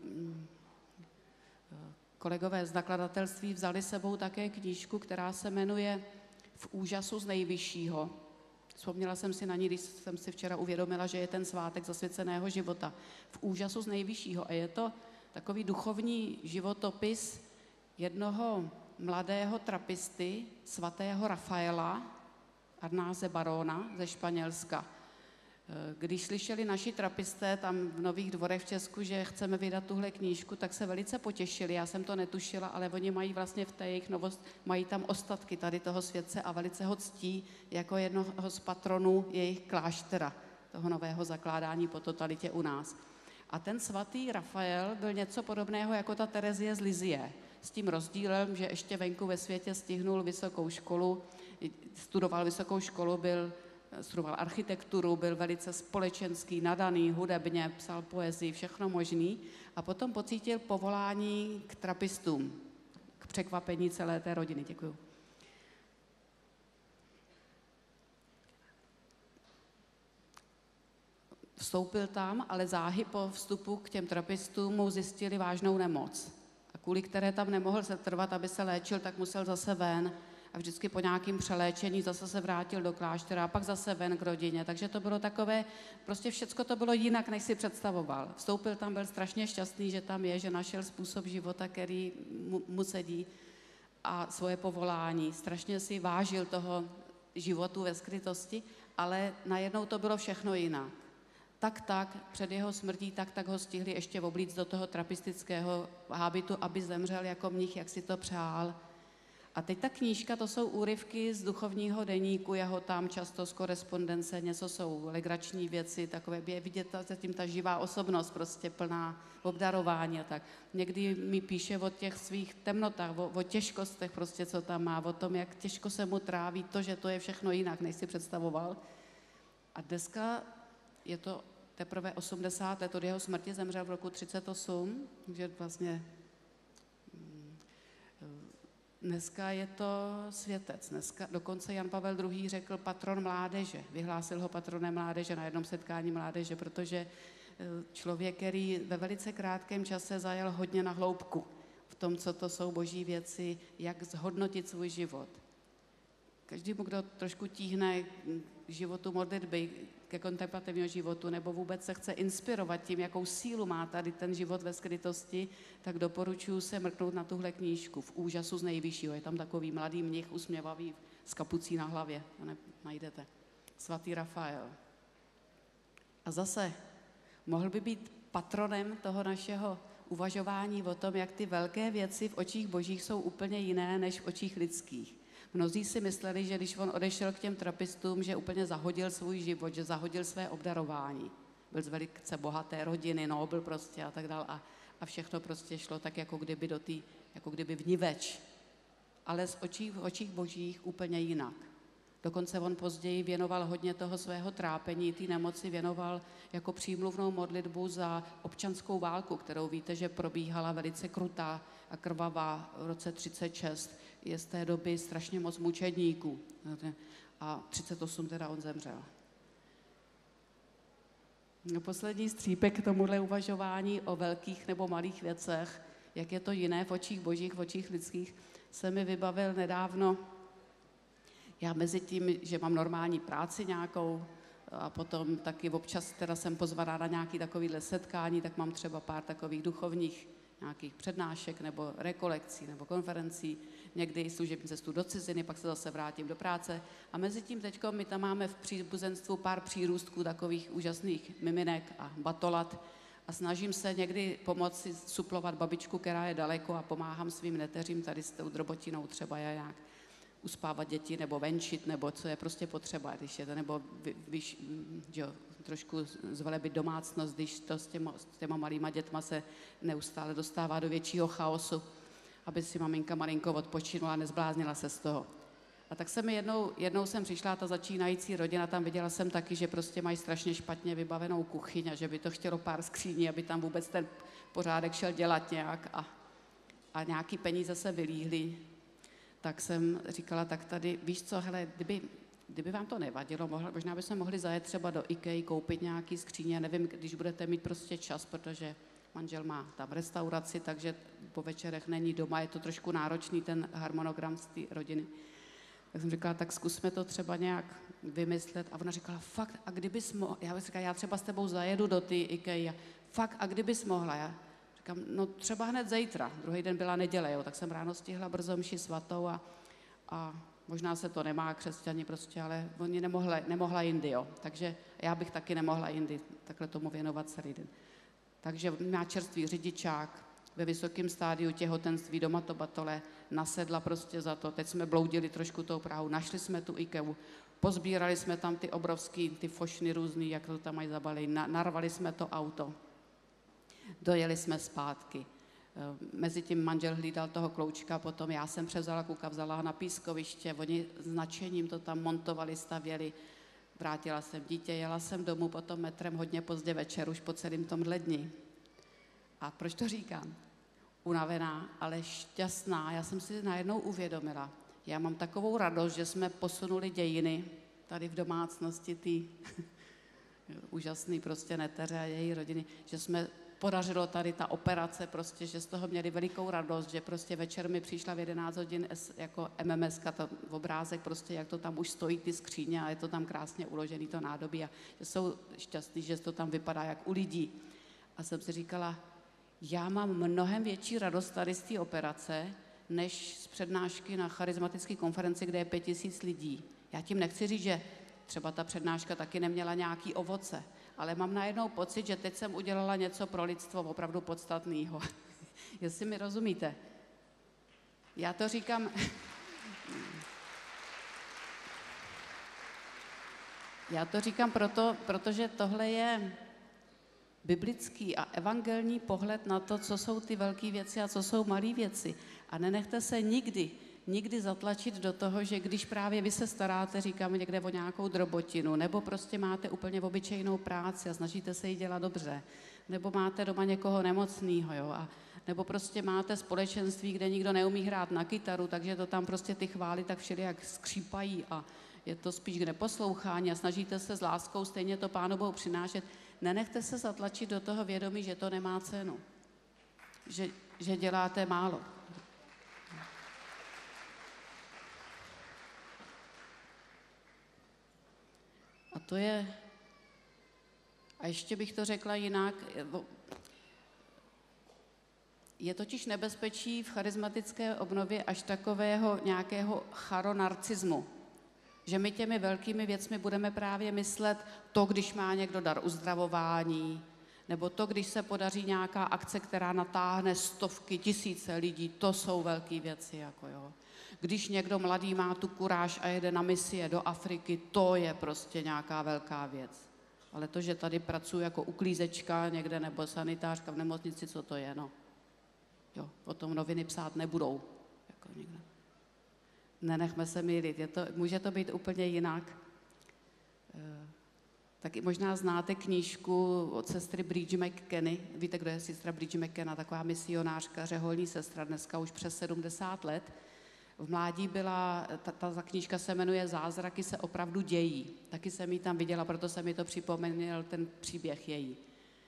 kolegové z nakladatelství vzali sebou také knížku, která se jmenuje V úžasu z nejvyššího. Vzpomněla jsem si na ní, když jsem si včera uvědomila, že je ten svátek zasvěceného života. V úžasu z nejvyššího. A je to takový duchovní životopis jednoho mladého trapisty, svatého Rafaela Arnáze Barona ze Španělska. Když slyšeli naši trapisté tam v Nových Dvorech v Česku, že chceme vydat tuhle knížku, tak se velice potěšili. Já jsem to netušila, ale oni mají vlastně v té jejich novost, mají tam ostatky tady toho světce a velice ho ctí jako jednoho z patronů jejich kláštera, toho nového zakládání po totalitě u nás. A ten svatý Rafael byl něco podobného jako ta Terezie z Lizie. S tím rozdílem, že ještě venku ve světě stihnul vysokou školu, studoval vysokou školu, byl studoval architekturu, byl velice společenský, nadaný, hudebně, psal poezii, všechno možný a potom pocítil povolání k trapistům, k překvapení celé té rodiny. Děkuju. Vstoupil tam, ale záhy po vstupu k těm trapistům mu zjistili vážnou nemoc. A kvůli které tam nemohl setrvat, aby se léčil, tak musel zase ven. A vždycky po nějakém přeléčení zase se vrátil do kláštera a pak zase ven k rodině. Takže to bylo takové, prostě všecko to bylo jinak, než si představoval. Vstoupil tam, byl strašně šťastný, že tam je, že našel způsob života, který mu, mu sedí a svoje povolání. Strašně si vážil toho životu ve skrytosti, ale najednou to bylo všechno jinak. Tak, tak, před jeho smrtí, tak, tak ho stihli ještě oblíct do toho trapistického hábitu, aby zemřel jako mnich, jak si to přál. A teď ta knížka, to jsou úryvky z duchovního deníku, jeho tam často z korespondence, něco jsou legrační věci, takové je vidět zatím ta živá osobnost, prostě plná obdarování a tak. Někdy mi píše o těch svých temnotách, o, o těžkostech prostě, co tam má, o tom, jak těžko se mu tráví to, že to je všechno jinak, než si představoval. A dneska je to teprve osmdesát let od jeho smrti, zemřel v roku třicet osm, takže vlastně dneska je to světec. Dneska dokonce Jan Pavel druhý. řekl patron mládeže. Vyhlásil ho patronem mládeže na jednom setkání mládeže, protože člověk, který ve velice krátkém čase zajel hodně na hloubku v tom, co to jsou boží věci, jak zhodnotit svůj život. Každému, kdo trošku tíhne k životu modlitby, ke kontemplativního životu, nebo vůbec se chce inspirovat tím, jakou sílu má tady ten život ve skrytosti, tak doporučuji se mrknout na tuhle knížku V úžasu z nejvyššího. Je tam takový mladý mnich, usměvavý, s kapucí na hlavě. To ne, najdete. Svatý Rafael. A zase, mohl by být patronem toho našeho uvažování o tom, jak ty velké věci v očích božích jsou úplně jiné, než v očích lidských. Mnozí si mysleli, že když on odešel k těm trapistům, že úplně zahodil svůj život, že zahodil své obdarování. Byl z velice bohaté rodiny, nobl prostě a tak dále. A, a všechno prostě šlo tak, jako kdyby do tý, jako kdyby vniveč. Ale z očí, v očích božích úplně jinak. Dokonce on později věnoval hodně toho svého trápení, té nemoci věnoval jako přímluvnou modlitbu za občanskou válku, kterou víte, že probíhala velice krutá a krvavá v roce třicet šest. Je z té doby strašně moc mučedníků. A třicet osm teda on zemřel. No, poslední střípek k tomuhle uvažování o velkých nebo malých věcech, jak je to jiné v očích božích, v očích lidských, se mi vybavil nedávno. Já mezi tím, že mám normální práci nějakou a potom taky občas teda jsem pozvaná na nějaké takovéhle setkání, tak mám třeba pár takových duchovních nějakých přednášek nebo rekolekcí nebo konferencí, někdy i služební cestu do ciziny, pak se zase vrátím do práce. A mezi tím teďko my tam máme v příbuzenstvu pár přírůstků takových úžasných miminek a batolat a snažím se někdy pomoci suplovat babičku, která je daleko a pomáhám svým neteřím tady s tou drobotinou třeba já nějak uspávat děti nebo venčit, nebo co je prostě potřeba, když je to, nebo vy, vyš, jo, trošku zvelebit domácnost, když to s těma, s těma malýma dětma se neustále dostává do většího chaosu, aby si maminka malinko odpočinula a nezbláznila se z toho. A tak jsem jednou, jednou jsem přišla, ta začínající rodina, tam viděla jsem taky, že prostě mají strašně špatně vybavenou kuchyň a že by to chtělo pár skříní, aby tam vůbec ten pořádek šel dělat nějak a, a nějaký peníze se vylíhly. Tak jsem říkala, tak tady, víš co, hele, kdyby, kdyby vám to nevadilo, mohla, možná bychom mohli zajet třeba do IKEA, koupit nějaký skříně, nevím, když budete mít prostě čas, protože manžel má tam restauraci, takže po večerech není doma, je to trošku náročný ten harmonogram z té rodiny. Tak jsem říkala, tak zkusme to třeba nějak vymyslet. A ona říkala, fakt, a kdybys mohla, já bych říkala, já třeba s tebou zajedu do té IKEA, fakt, a kdybys mohla, já říkám, no třeba hned zítra, druhý den byla neděle, jo, tak jsem ráno stihla brzo mši svatou a, a možná se to nemá křesťani prostě, ale oni nemohla, nemohla jindy, jo, takže já bych taky nemohla jindy takhle tomu věnovat celý den. Takže má čerstvý řidičák, ve vysokém stádiu těhotenství doma to batole, nasedla prostě za to, teď jsme bloudili trošku tou Prahu, našli jsme tu IKEA, pozbírali jsme tam ty obrovský, ty fošny různý, jak to tam mají zabalení, na, narvali jsme to auto, dojeli jsme zpátky. Mezitím manžel hlídal toho kloučka, potom já jsem převzala kluka, vzala ho na pískoviště, oni značením to tam montovali, stavěli, vrátila jsem dítě, jela jsem domů potom metrem hodně pozdě večer, už po celém tomhle dni. A proč to říkám? Unavená, ale šťastná. Já jsem si najednou uvědomila, já mám takovou radost, že jsme posunuli dějiny tady v domácnosti tý úžasný prostě neteře a její rodiny, že jsme podařilo tady ta operace, prostě, že z toho měli velikou radost, že prostě večer mi přišla v jedenáct hodin jako M M S ka, to obrázek, prostě jak to tam už stojí ty skříně a je to tam krásně uložený to nádobí a že jsou šťastní, že to tam vypadá jak u lidí. A jsem si říkala, já mám mnohem větší radost tady z té operace, než z přednášky na charismatické konferenci, kde je pět tisíc lidí. Já tím nechci říct, že třeba ta přednáška taky neměla nějaký ovoce, ale mám najednou pocit, že teď jsem udělala něco pro lidstvo opravdu podstatného. Jestli mi rozumíte. Já to říkám... Já to říkám proto, protože tohle je biblický a evangelní pohled na to, co jsou ty velké věci a co jsou malé věci. A nenechte se nikdy, nikdy zatlačit do toho, že když právě vy se staráte, říkám někde o nějakou drobotinu, nebo prostě máte úplně obyčejnou práci a snažíte se ji dělat dobře, nebo máte doma někoho nemocného, jo, a nebo prostě máte společenství, kde nikdo neumí hrát na kytaru, takže to tam prostě ty chvály tak všelijak skřípají a je to spíš k neposlouchání a snažíte se s láskou stejně to Pánu Bohu přinášet. Nenechte se zatlačit do toho vědomí, že to nemá cenu, že, že děláte málo. A to je, a ještě bych to řekla jinak, je totiž nebezpečí v charismatické obnově až takového nějakého charonarcismu, že my těmi velkými věcmi budeme právě myslet to, když má někdo dar uzdravování, nebo to, když se podaří nějaká akce, která natáhne stovky, tisíce lidí, to jsou velké věci. Jako jo. Když někdo mladý má tu kuráž a jede na misie do Afriky, to je prostě nějaká velká věc. Ale to, že tady pracuji jako uklízečka někde nebo sanitářka v nemocnici, co to je, no. Jo, o tom noviny psát nebudou. Jako někde. Nenechme se mýlit, je to, může to být úplně jinak. E, taky možná znáte knížku od sestry Bridge McKenny. Víte, kdo je sestra Bridge McKenna, taková misionářka, řeholní sestra, dneska už přes sedmdesát let. V mládí byla, ta, ta knížka se jmenuje Zázraky se opravdu dějí. Taky jsem ji tam viděla, proto jsem mi to připomněl, ten příběh její.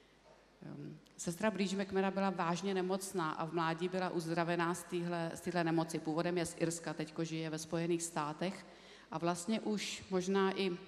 Sestra Bridge McKenna byla vážně nemocná a v mládí byla uzdravená z téhle, z téhle nemoci. Původem je z Irska, teďko žije ve Spojených státech a vlastně už možná i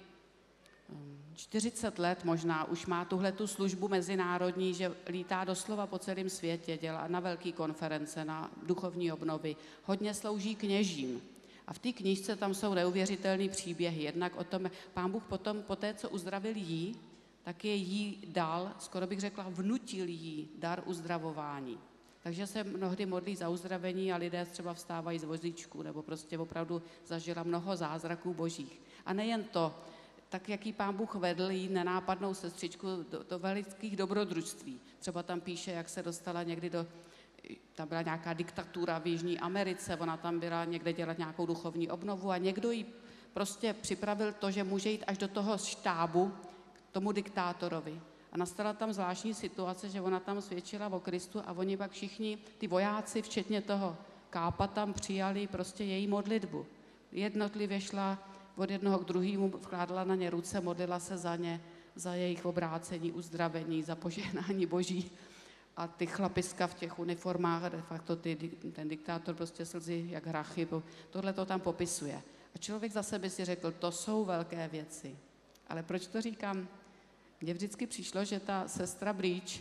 čtyřicet let možná už má tuhle tu službu mezinárodní, že lítá doslova po celém světě, dělá na velké konference, na duchovní obnovy, hodně slouží kněžím. A v té knížce tam jsou neuvěřitelné příběhy. Jednak o tom, Pán Bůh potom, po té, co uzdravil jí, tak je jí dal, skoro bych řekla, vnutil jí dar uzdravování. Takže se mnohdy modlí za uzdravení a lidé třeba vstávají z vozíčku, nebo prostě opravdu zažila mnoho zázraků božích. A nejen to, tak jaký Pán Bůh vedl jí nenápadnou sestřičku do, do velikých dobrodružství. Třeba tam píše, jak se dostala někdy do, tam byla nějaká diktatura v Jižní Americe, ona tam byla někde dělat nějakou duchovní obnovu a někdo jí prostě připravil to, že může jít až do toho štábu k tomu diktátorovi. A nastala tam zvláštní situace, že ona tam svědčila o Kristu a oni pak všichni, ty vojáci, včetně toho kápa, tam přijali prostě její modlitbu. Jednotlivě šla od jednoho k druhému, vkládala na ně ruce, modlila se za ně, za jejich obrácení, uzdravení, za požehnání boží. A ty chlapiska v těch uniformách, de facto ty, ten diktátor prostě slzy jak hrachy, tohle to tam popisuje. A člověk za sebe si řekl, to jsou velké věci. Ale proč to říkám? Mně vždycky přišlo, že ta sestra Bridge,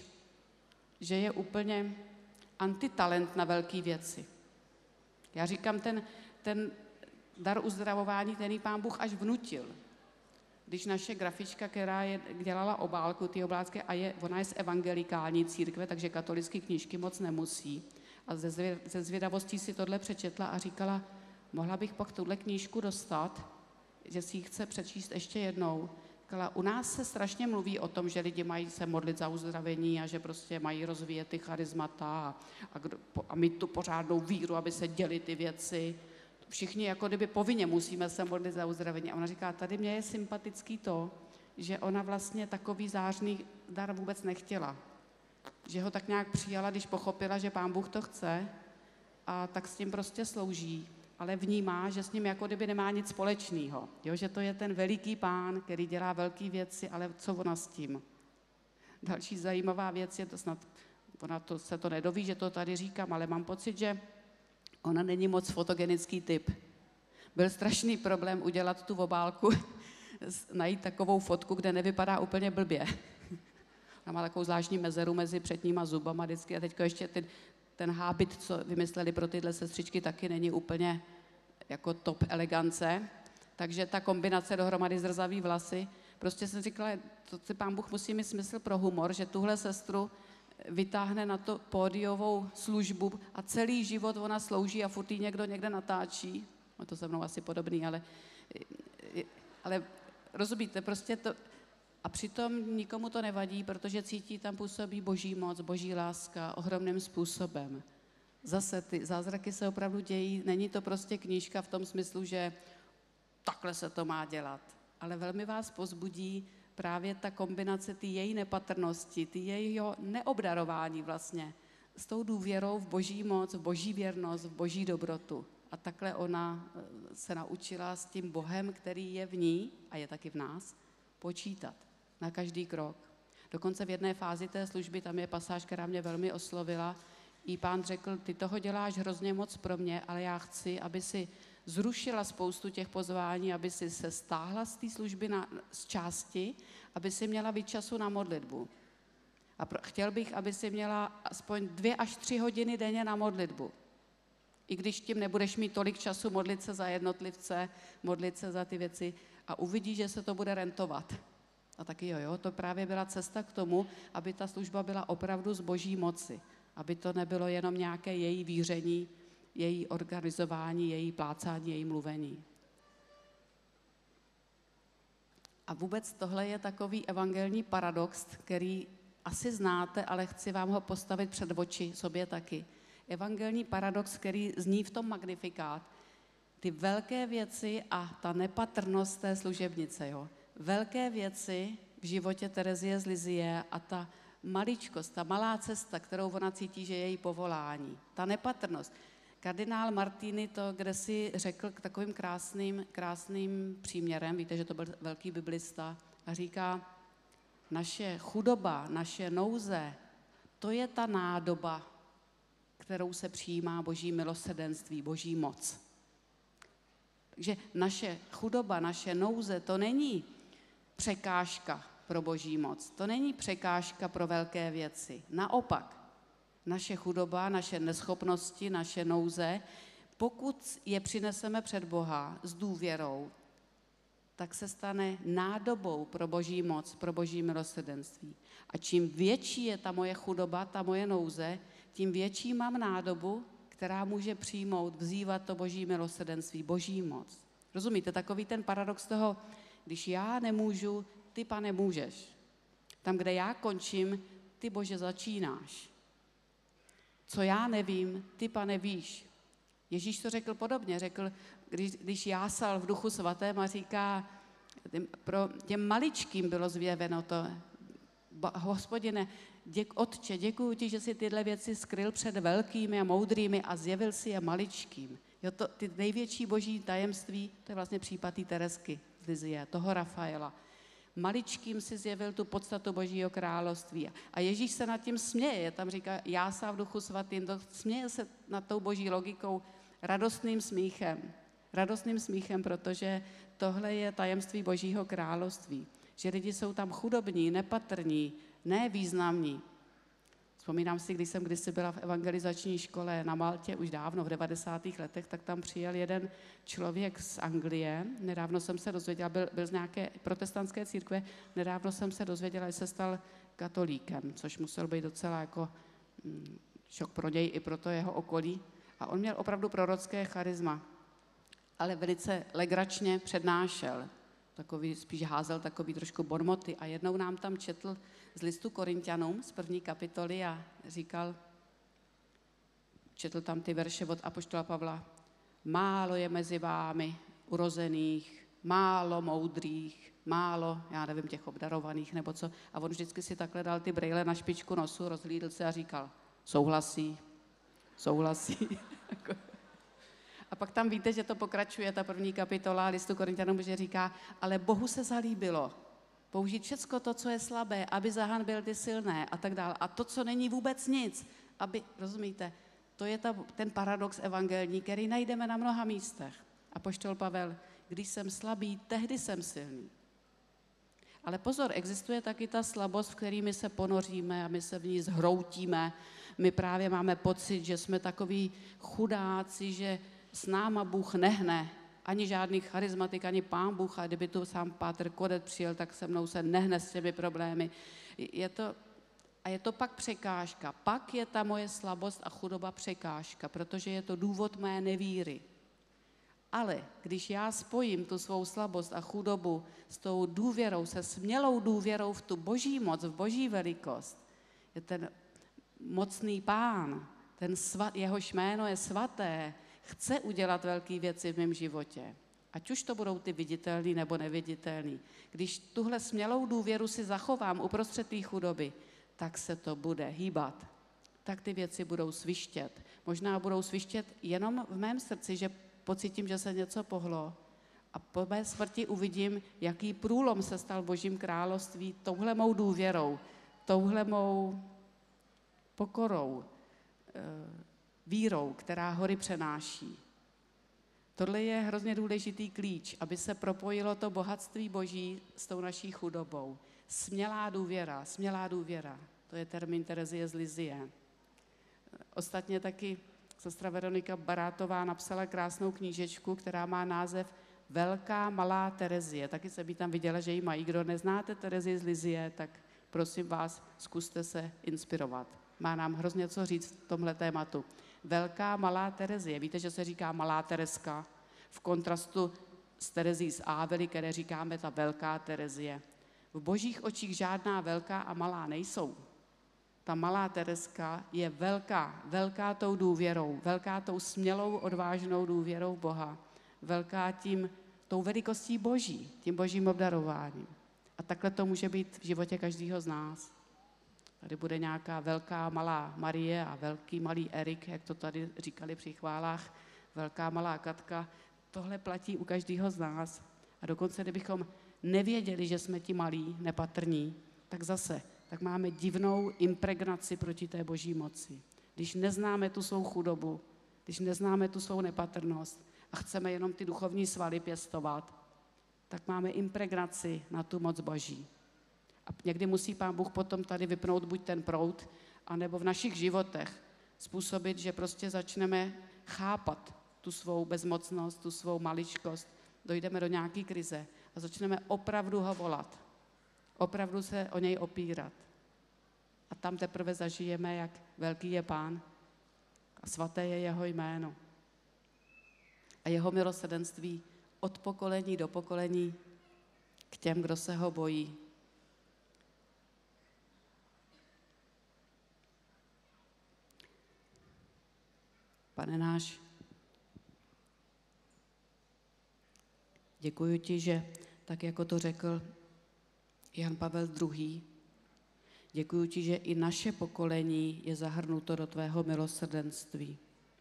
že je úplně antitalent na velké věci. Já říkám, ten, ten dar uzdravování, ten jí Pán Bůh až vnutil. Když naše grafička, která je, dělala obálku, ty oblátky, a je, ona je z evangelikální církve, takže katolické knížky moc nemusí. A ze, zvě, ze zvědavostí si tohle přečetla a říkala, mohla bych pak tuhle knížku dostat, že si ji chce přečíst ještě jednou. Říkala, u nás se strašně mluví o tom, že lidi mají se modlit za uzdravení a že prostě mají rozvíjet ty charizmata a, a, a mít tu pořádnou víru, aby se děly ty věci. Všichni jako kdyby povinně musíme se modlit za uzdravení. A ona říká, tady mě je sympatický to, že ona vlastně takový zářný dar vůbec nechtěla. Že ho tak nějak přijala, když pochopila, že Pán Bůh to chce a tak s tím prostě slouží. Ale vnímá, že s ním jako kdyby nemá nic společného. Jo, že to je ten veliký Pán, který dělá velké věci, ale co ona s tím? Další zajímavá věc je to snad, ona to, se to nedoví, že to tady říkám, ale mám pocit, že ona není moc fotogenický typ. Byl strašný problém udělat tu obálku, najít takovou fotku, kde nevypadá úplně blbě. Ona má takovou zvláštní mezeru mezi předníma zubama vždycky a teďko ještě ten, ten hábit, co vymysleli pro tyhle sestřičky, taky není úplně jako top elegance. Takže ta kombinace dohromady zrzavý vlasy, prostě jsem říkala, to si Pán Bůh musí mít smysl pro humor, že tuhle sestru vytáhne na to pódiovou službu a celý život ona slouží a furt jí někdo někde natáčí. No to se mnou asi podobný, ale, ale rozumíte, prostě to... A přitom nikomu to nevadí, protože cítí, tam působí boží moc, boží láska ohromným způsobem. Zase ty zázraky se opravdu dějí, není to prostě knížka v tom smyslu, že takhle se to má dělat, ale velmi vás povzbudí právě ta kombinace ty její nepatrnosti, ty jejího neobdarování vlastně s tou důvěrou v boží moc, v boží věrnost, v boží dobrotu. A takhle ona se naučila s tím Bohem, který je v ní a je taky v nás, počítat na každý krok. Dokonce v jedné fázi té služby, tam je pasáž, která mě velmi oslovila, jí Pán řekl, ty toho děláš hrozně moc pro mě, ale já chci, aby si zrušila spoustu těch pozvání, aby si se stáhla z té služby na, z části, aby si měla víc času na modlitbu. A pro, chtěl bych, aby si měla aspoň dvě až tři hodiny denně na modlitbu. I když tím nebudeš mít tolik času modlit se za jednotlivce, modlit se za ty věci a uvidíš, že se to bude rentovat. A taky jo, jo, to právě byla cesta k tomu, aby ta služba byla opravdu z boží moci. Aby to nebylo jenom nějaké její víření, její organizování, její plácání, její mluvení. A vůbec tohle je takový evangelní paradox, který asi znáte, ale chci vám ho postavit před oči sobě taky. Evangelní paradox, který zní v tom Magnifikát, ty velké věci a ta nepatrnost té služebnice, jo. Velké věci v životě Terezie z Lisie a ta maličkost, ta malá cesta, kterou ona cítí, že je její povolání. Ta nepatrnost. Kardinál Martini to kdesi řekl k takovým krásným, krásným příměrem, víte, že to byl velký biblista, a říká, naše chudoba, naše nouze, to je ta nádoba, kterou se přijímá boží milosrdenství, boží moc. Takže naše chudoba, naše nouze, to není překážka pro boží moc, to není překážka pro velké věci. Naopak, naše chudoba, naše neschopnosti, naše nouze, pokud je přineseme před Boha s důvěrou, tak se stane nádobou pro boží moc, pro boží milosrdenství. A čím větší je ta moje chudoba, ta moje nouze, tím větší mám nádobu, která může přijmout, vzývat to boží milosrdenství, boží moc. Rozumíte, takový ten paradox toho, když já nemůžu, ty, Pane, můžeš. Tam, kde já končím, ty, Bože, začínáš. Co já nevím, ty, Pane, víš. Ježíš to řekl podobně, řekl, když, když jásal v Duchu svatém a říká, pro těm maličkým bylo zjeveno to, Hospodine, děk, Otče, děkuji ti, že jsi tyhle věci skryl před velkými a moudrými a zjevil si je maličkým. Jo, to, ty největší boží tajemství, to je vlastně případ té Teresky z Lizie, toho Rafaela. Maličkým si zjevil tu podstatu božího království. A Ježíš se nad tím směje, tam říká, jásá v Duchu svatým, to směje se nad tou boží logikou radostným smíchem. Radostným smíchem, protože tohle je tajemství božího království. Že lidi jsou tam chudobní, nepatrní, nevýznamní. Vzpomínám si, když jsem kdysi byla v evangelizační škole na Maltě, už dávno, v devadesátých letech, tak tam přijel jeden člověk z Anglie. Nedávno jsem se dozvěděla, byl, byl z nějaké protestantské církve, nedávno jsem se dozvěděla, že se stal katolíkem, což musel být docela jako mm, šok pro něj i pro to jeho okolí. A on měl opravdu prorocké charisma, ale velice legračně přednášel. Takový, spíš házel takový trošku bonmoty a jednou nám tam četl z listu Korinťanům z první kapitoly a říkal, četl tam ty verše od apoštola Pavla, málo je mezi vámi urozených, málo moudrých, málo, já nevím, těch obdarovaných nebo co. A on vždycky si takhle dal ty brejle na špičku nosu, rozhlídl se a říkal, souhlasí, souhlasí. A pak tam víte, že to pokračuje, ta první kapitola listu Korinťanům, že říká, ale Bohu se zalíbilo použít všecko to, co je slabé, aby zahanbil ty silné a tak dále. A to, co není vůbec nic, aby, rozumíte, to je ta, ten paradox evangelní, který najdeme na mnoha místech. Apoštol Pavel, když jsem slabý, tehdy jsem silný. Ale pozor, existuje taky ta slabost, v který my se ponoříme a my se v ní zhroutíme. My právě máme pocit, že jsme takoví chudáci, že s náma Bůh nehne, ani žádný charizmatik, ani Pán Bůh, a kdyby tu sám Pátr Kodet přijel, tak se mnou se nehne s těmi problémy. Je to, a je to pak překážka. Pak je ta moje slabost a chudoba překážka, protože je to důvod mé nevíry. Ale když já spojím tu svou slabost a chudobu s tou důvěrou, se smělou důvěrou v tu boží moc, v boží velikost, je ten mocný Pán, ten svat, jehož jméno je svaté, chce udělat velké věci v mém životě. Ať už to budou ty viditelný nebo neviditelný. Když tuhle smělou důvěru si zachovám uprostřed té chudoby, tak se to bude hýbat. Tak ty věci budou svištět. Možná budou svištět jenom v mém srdci, že pocítím, že se něco pohlo. A po mé smrti uvidím, jaký průlom se stal v Božím království touhle mou důvěrou, touhle mou pokorou, vírou, která hory přenáší. Tohle je hrozně důležitý klíč, aby se propojilo to bohatství Boží s tou naší chudobou. Smělá důvěra, smělá důvěra. To je termín Terezie z Lizie. Ostatně taky sestra Veronika Barátová napsala krásnou knížečku, která má název Velká malá Terezie. Taky jsem ji tam viděla, že ji mají. Kdo neznáte Terezii z Lizie, tak prosím vás, zkuste se inspirovat. Má nám hrozně co říct v tomhle tématu. Velká malá Terezie. Víte, že se říká malá Tereska v kontrastu z Terezí z Ávely, které říkáme ta velká Terezie. V božích očích žádná velká a malá nejsou. Ta malá Terezka je velká, velká tou důvěrou, velká tou smělou, odvážnou důvěrou Boha, velká tím, tou velikostí Boží, tím božím obdarováním. A takhle to může být v životě každého z nás. Tady bude nějaká velká malá Marie a velký malý Erik, jak to tady říkali při chválách, velká malá Katka. Tohle platí u každého z nás. A dokonce, kdybychom nevěděli, že jsme ti malí, nepatrní, tak zase, tak máme divnou impregnaci proti té boží moci. Když neznáme tu svou chudobu, když neznáme tu svou nepatrnost a chceme jenom ty duchovní svaly pěstovat, tak máme impregnaci na tu moc boží. A někdy musí Pán Bůh potom tady vypnout buď ten proud, anebo v našich životech způsobit, že prostě začneme chápat tu svou bezmocnost, tu svou maličkost, dojdeme do nějaké krize a začneme opravdu ho volat. Opravdu se o něj opírat. A tam teprve zažijeme, jak velký je Pán a svaté je jeho jméno. A jeho milosrdenství od pokolení do pokolení k těm, kdo se ho bojí. Pane náš, děkuji ti, že tak, jako to řekl Jan Pavel druhý. Děkuji ti, že i naše pokolení je zahrnuto do tvého milosrdenství.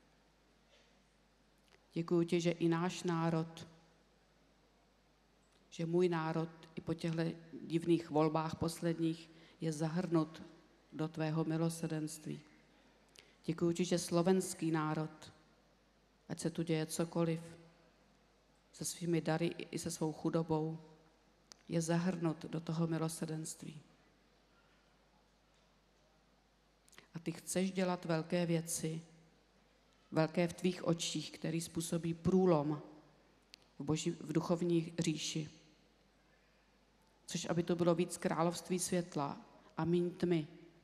Děkuji ti, že i náš národ, že můj národ i po těchto divných volbách posledních je zahrnut do tvého milosrdenství. Děkuji ti, že slovenský národ, ať se tu děje cokoliv, se svými dary i se svou chudobou, je zahrnut do toho milosrdenství. A ty chceš dělat velké věci, velké v tvých očích, který způsobí průlom v, boží, v duchovní říši. Což aby to bylo víc království světla a míň tmy.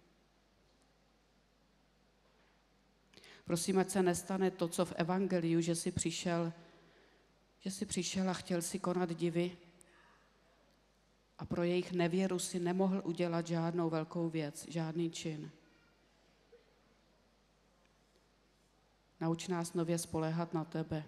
Prosím, ať se nestane to, co v evangeliu, že jsi přišel, že jsi přišel a chtěl si konat divy a pro jejich nevěru si nemohl udělat žádnou velkou věc, žádný čin. Nauč nás nově spoléhat na tebe.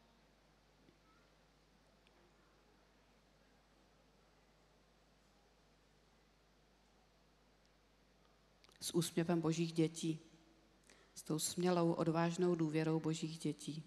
S úsměvem božích dětí, s tou smělou, odvážnou důvěrou božích dětí.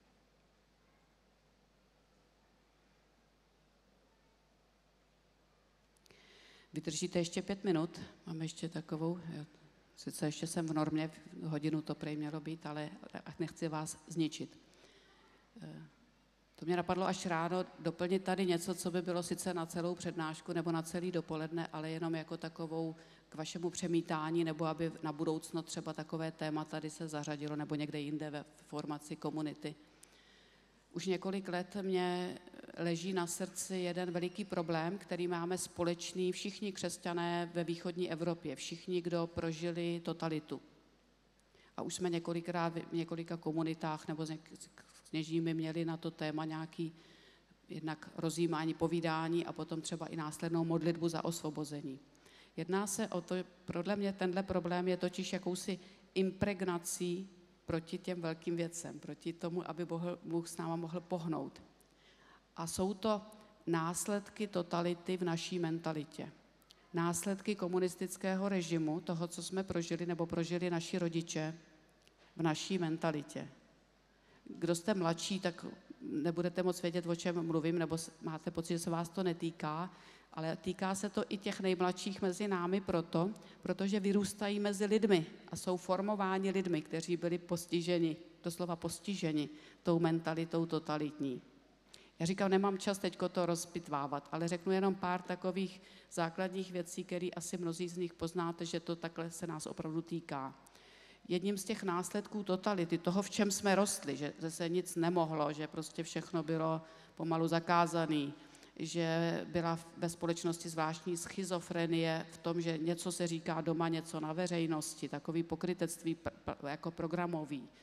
Vydržíte ještě pět minut? Máme ještě takovou, sice ještě jsem v normě, v hodinu to prej mělo být, ale nechci vás zničit. To mě napadlo až ráno doplnit tady něco, co by bylo sice na celou přednášku nebo na celý dopoledne, ale jenom jako takovou k vašemu přemítání, nebo aby na budoucno třeba takové téma tady se zařadilo, nebo někde jinde ve formaci komunity. Už několik let mě leží na srdci jeden veliký problém, který máme společný všichni křesťané ve východní Evropě, všichni, kdo prožili totalitu. A už jsme několikrát v několika komunitách nebo s kněžími měli na to téma nějaký jednak rozjímání, povídání a potom třeba i následnou modlitbu za osvobození. Jedná se o to, podle mě tenhle problém je totiž jakousi impregnací proti těm velkým věcem, proti tomu, aby Bůh s náma mohl pohnout. A jsou to následky totality v naší mentalitě. Následky komunistického režimu, toho, co jsme prožili nebo prožili naši rodiče v naší mentalitě. Kdo jste mladší, tak nebudete moc vědět, o čem mluvím, nebo máte pocit, že se vás to netýká, ale týká se to i těch nejmladších mezi námi proto, protože vyrůstají mezi lidmi a jsou formováni lidmi, kteří byli postiženi, doslova postiženi tou mentalitou totalitní. Já říkám, nemám čas teďko to rozpitvávat, ale řeknu jenom pár takových základních věcí, které asi mnozí z nich poznáte, že to takhle se nás opravdu týká. Jedním z těch následků totality, toho, v čem jsme rostli, že se nic nemohlo, že prostě všechno bylo pomalu zakázané, že byla ve společnosti zvláštní schizofrenie v tom, že něco se říká doma, něco na veřejnosti, takový pokrytectví jako programový.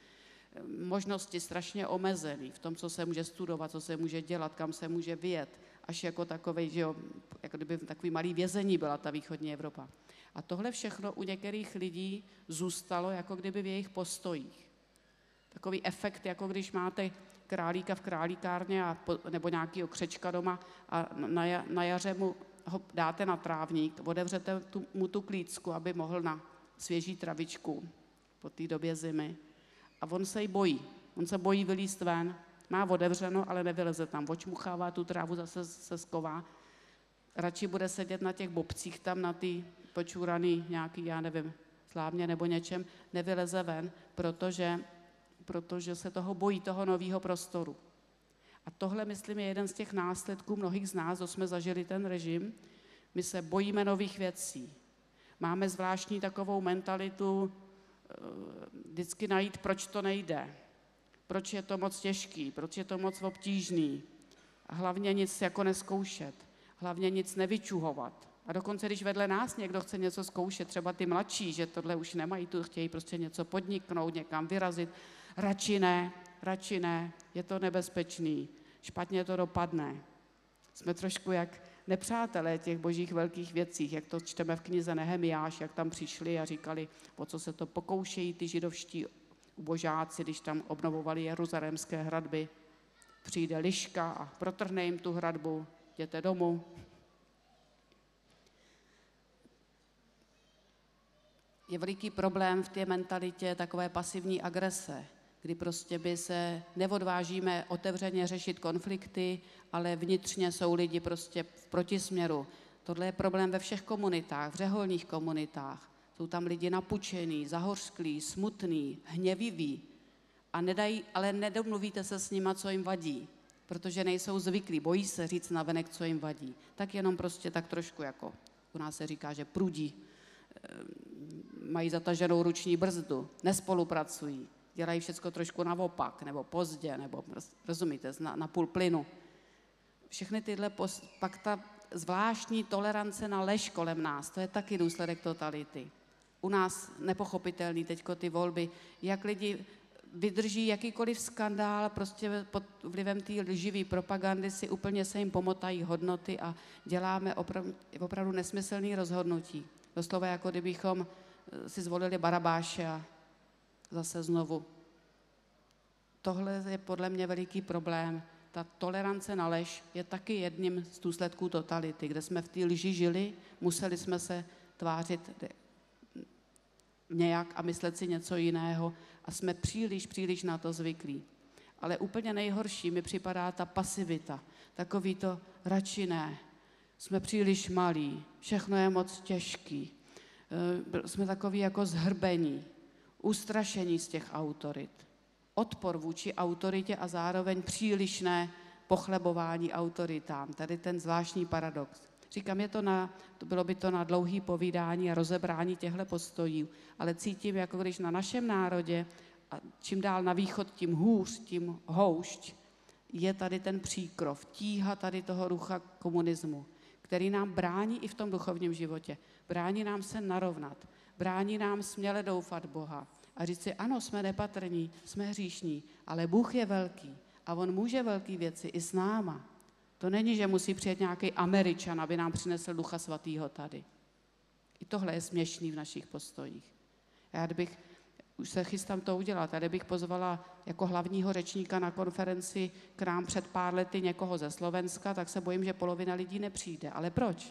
možnosti strašně omezený v tom, co se může studovat, co se může dělat, kam se může vyjet, až jako takovej, že jo, jako kdyby takový malý vězení byla ta východní Evropa. A tohle všechno u některých lidí zůstalo jako kdyby v jejich postojích. Takový efekt, jako když máte králíka v králíkárně a po, nebo nějakýho křečka doma a na, na jaře mu ho dáte na trávník, otevřete tu, mu tu klícku, aby mohl na svěží travičku po té době zimy. A on se jí bojí. On se bojí vylízt ven. Má otevřeno, ale nevyleze tam. Očmuchává tu trávu, zase se sková. Radši bude sedět na těch bobcích tam, na ty počuraný nějaký, já nevím, slávně nebo něčem, nevyleze ven, protože, protože se toho bojí, toho nového prostoru. A tohle, myslím, je jeden z těch následků mnohých z nás, co jsme zažili ten režim. My se bojíme nových věcí. Máme zvláštní takovou mentalitu vždycky najít, proč to nejde, proč je to moc těžký, proč je to moc obtížný. A hlavně nic jako neskoušet, hlavně nic nevyčuhovat. A dokonce, když vedle nás někdo chce něco zkoušet, třeba ty mladší, že tohle už nemají, tu chtějí prostě něco podniknout, někam vyrazit, radši ne, radši ne, je to nebezpečný, špatně to dopadne. Jsme trošku jak nepřátelé těch božích velkých věcích, jak to čteme v knize Nehemiáš, jak tam přišli a říkali, o co se to pokoušejí ty židovští ubožáci, když tam obnovovali jeruzalémské hradby. Přijde liška a protrhne jim tu hradbu, jděte domů. Je veliký problém v té mentalitě takové pasivní agrese, kdy prostě by se neodvážíme otevřeně řešit konflikty, ale vnitřně jsou lidi prostě v protisměru. Tohle je problém ve všech komunitách, v řeholních komunitách. Jsou tam lidi napučený, zahořklí, smutný, hněviví a nedají, ale nedomluvíte se s nima, co jim vadí, protože nejsou zvyklí, bojí se říct navenek, co jim vadí. Tak jenom prostě tak trošku jako, u nás se říká, že prudí, mají zataženou ruční brzdu, nespolupracují, dělají všechno trošku naopak, nebo pozdě, nebo rozumíte, na, na půl plynu. Všechny tyhle, pos, pak ta zvláštní tolerance na lež kolem nás, to je taky důsledek totality. U nás nepochopitelný teďko ty volby, jak lidi vydrží jakýkoliv skandál, prostě pod vlivem té lživé propagandy si úplně se jim pomotají hodnoty a děláme opravdu, opravdu nesmyslný rozhodnutí. Doslova jako kdybychom si zvolili Barabáše a zase znovu. Tohle je podle mě veliký problém. Ta tolerance na lež je taky jedním z důsledků totality, kde jsme v té lži žili, museli jsme se tvářit nějak a myslet si něco jiného a jsme příliš, příliš na to zvyklí. Ale úplně nejhorší mi připadá ta pasivita, takový to radši ne. Jsme příliš malí, všechno je moc těžký, jsme takový jako zhrbení, ustrašení z těch autorit. Odpor vůči autoritě a zároveň přílišné pochlebování autoritám. Tady ten zvláštní paradox. Říkám, je to na, to bylo by to na dlouhý povídání a rozebrání těchto postojů, ale cítím, jako když na našem národě, a čím dál na východ, tím hůř, tím houšť, je tady ten příkrov, tíha tady toho rucha komunismu, který nám brání i v tom duchovním životě. Brání nám se narovnat, brání nám směle doufat Boha a říct si, ano, jsme nepatrní, jsme hříšní, ale Bůh je velký a on může velký věci i s náma. To není, že musí přijet nějaký Američan, aby nám přinesl Ducha Svatýho tady. I tohle je směšný v našich postojích. Já kdybych, už se chystám to udělat, tady bych pozvala jako hlavního řečníka na konferenci k nám před pár lety někoho ze Slovenska, tak se bojím, že polovina lidí nepřijde. Ale proč?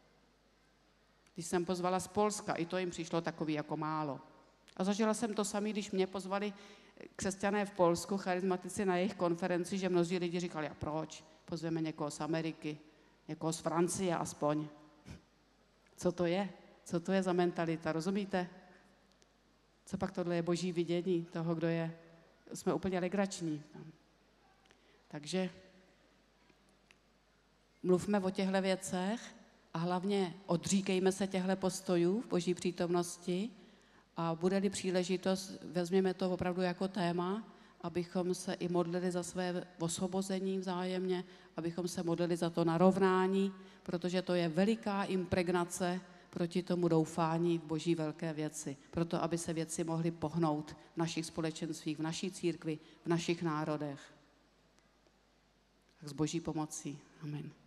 Když jsem pozvala z Polska, i to jim přišlo takový jako málo. A zažila jsem to samý, když mě pozvali křesťané v Polsku, charizmatici na jejich konferenci, že mnozí lidi říkali, a proč? Pozveme někoho z Ameriky, někoho z Francie aspoň. Co to je? Co to je za mentalita, rozumíte? Co pak tohle je boží vidění toho, kdo je? Jsme úplně legrační. Takže mluvme o těchto věcech a hlavně odříkejme se těchto postojů v boží přítomnosti a bude-li příležitost, vezměme to opravdu jako téma, abychom se i modlili za své osvobození vzájemně, abychom se modlili za to narovnání, protože to je veliká impregnace proti tomu doufání v boží velké věci, proto aby se věci mohly pohnout v našich společenstvích, v naší církvi, v našich národech. Tak s boží pomocí. Amen.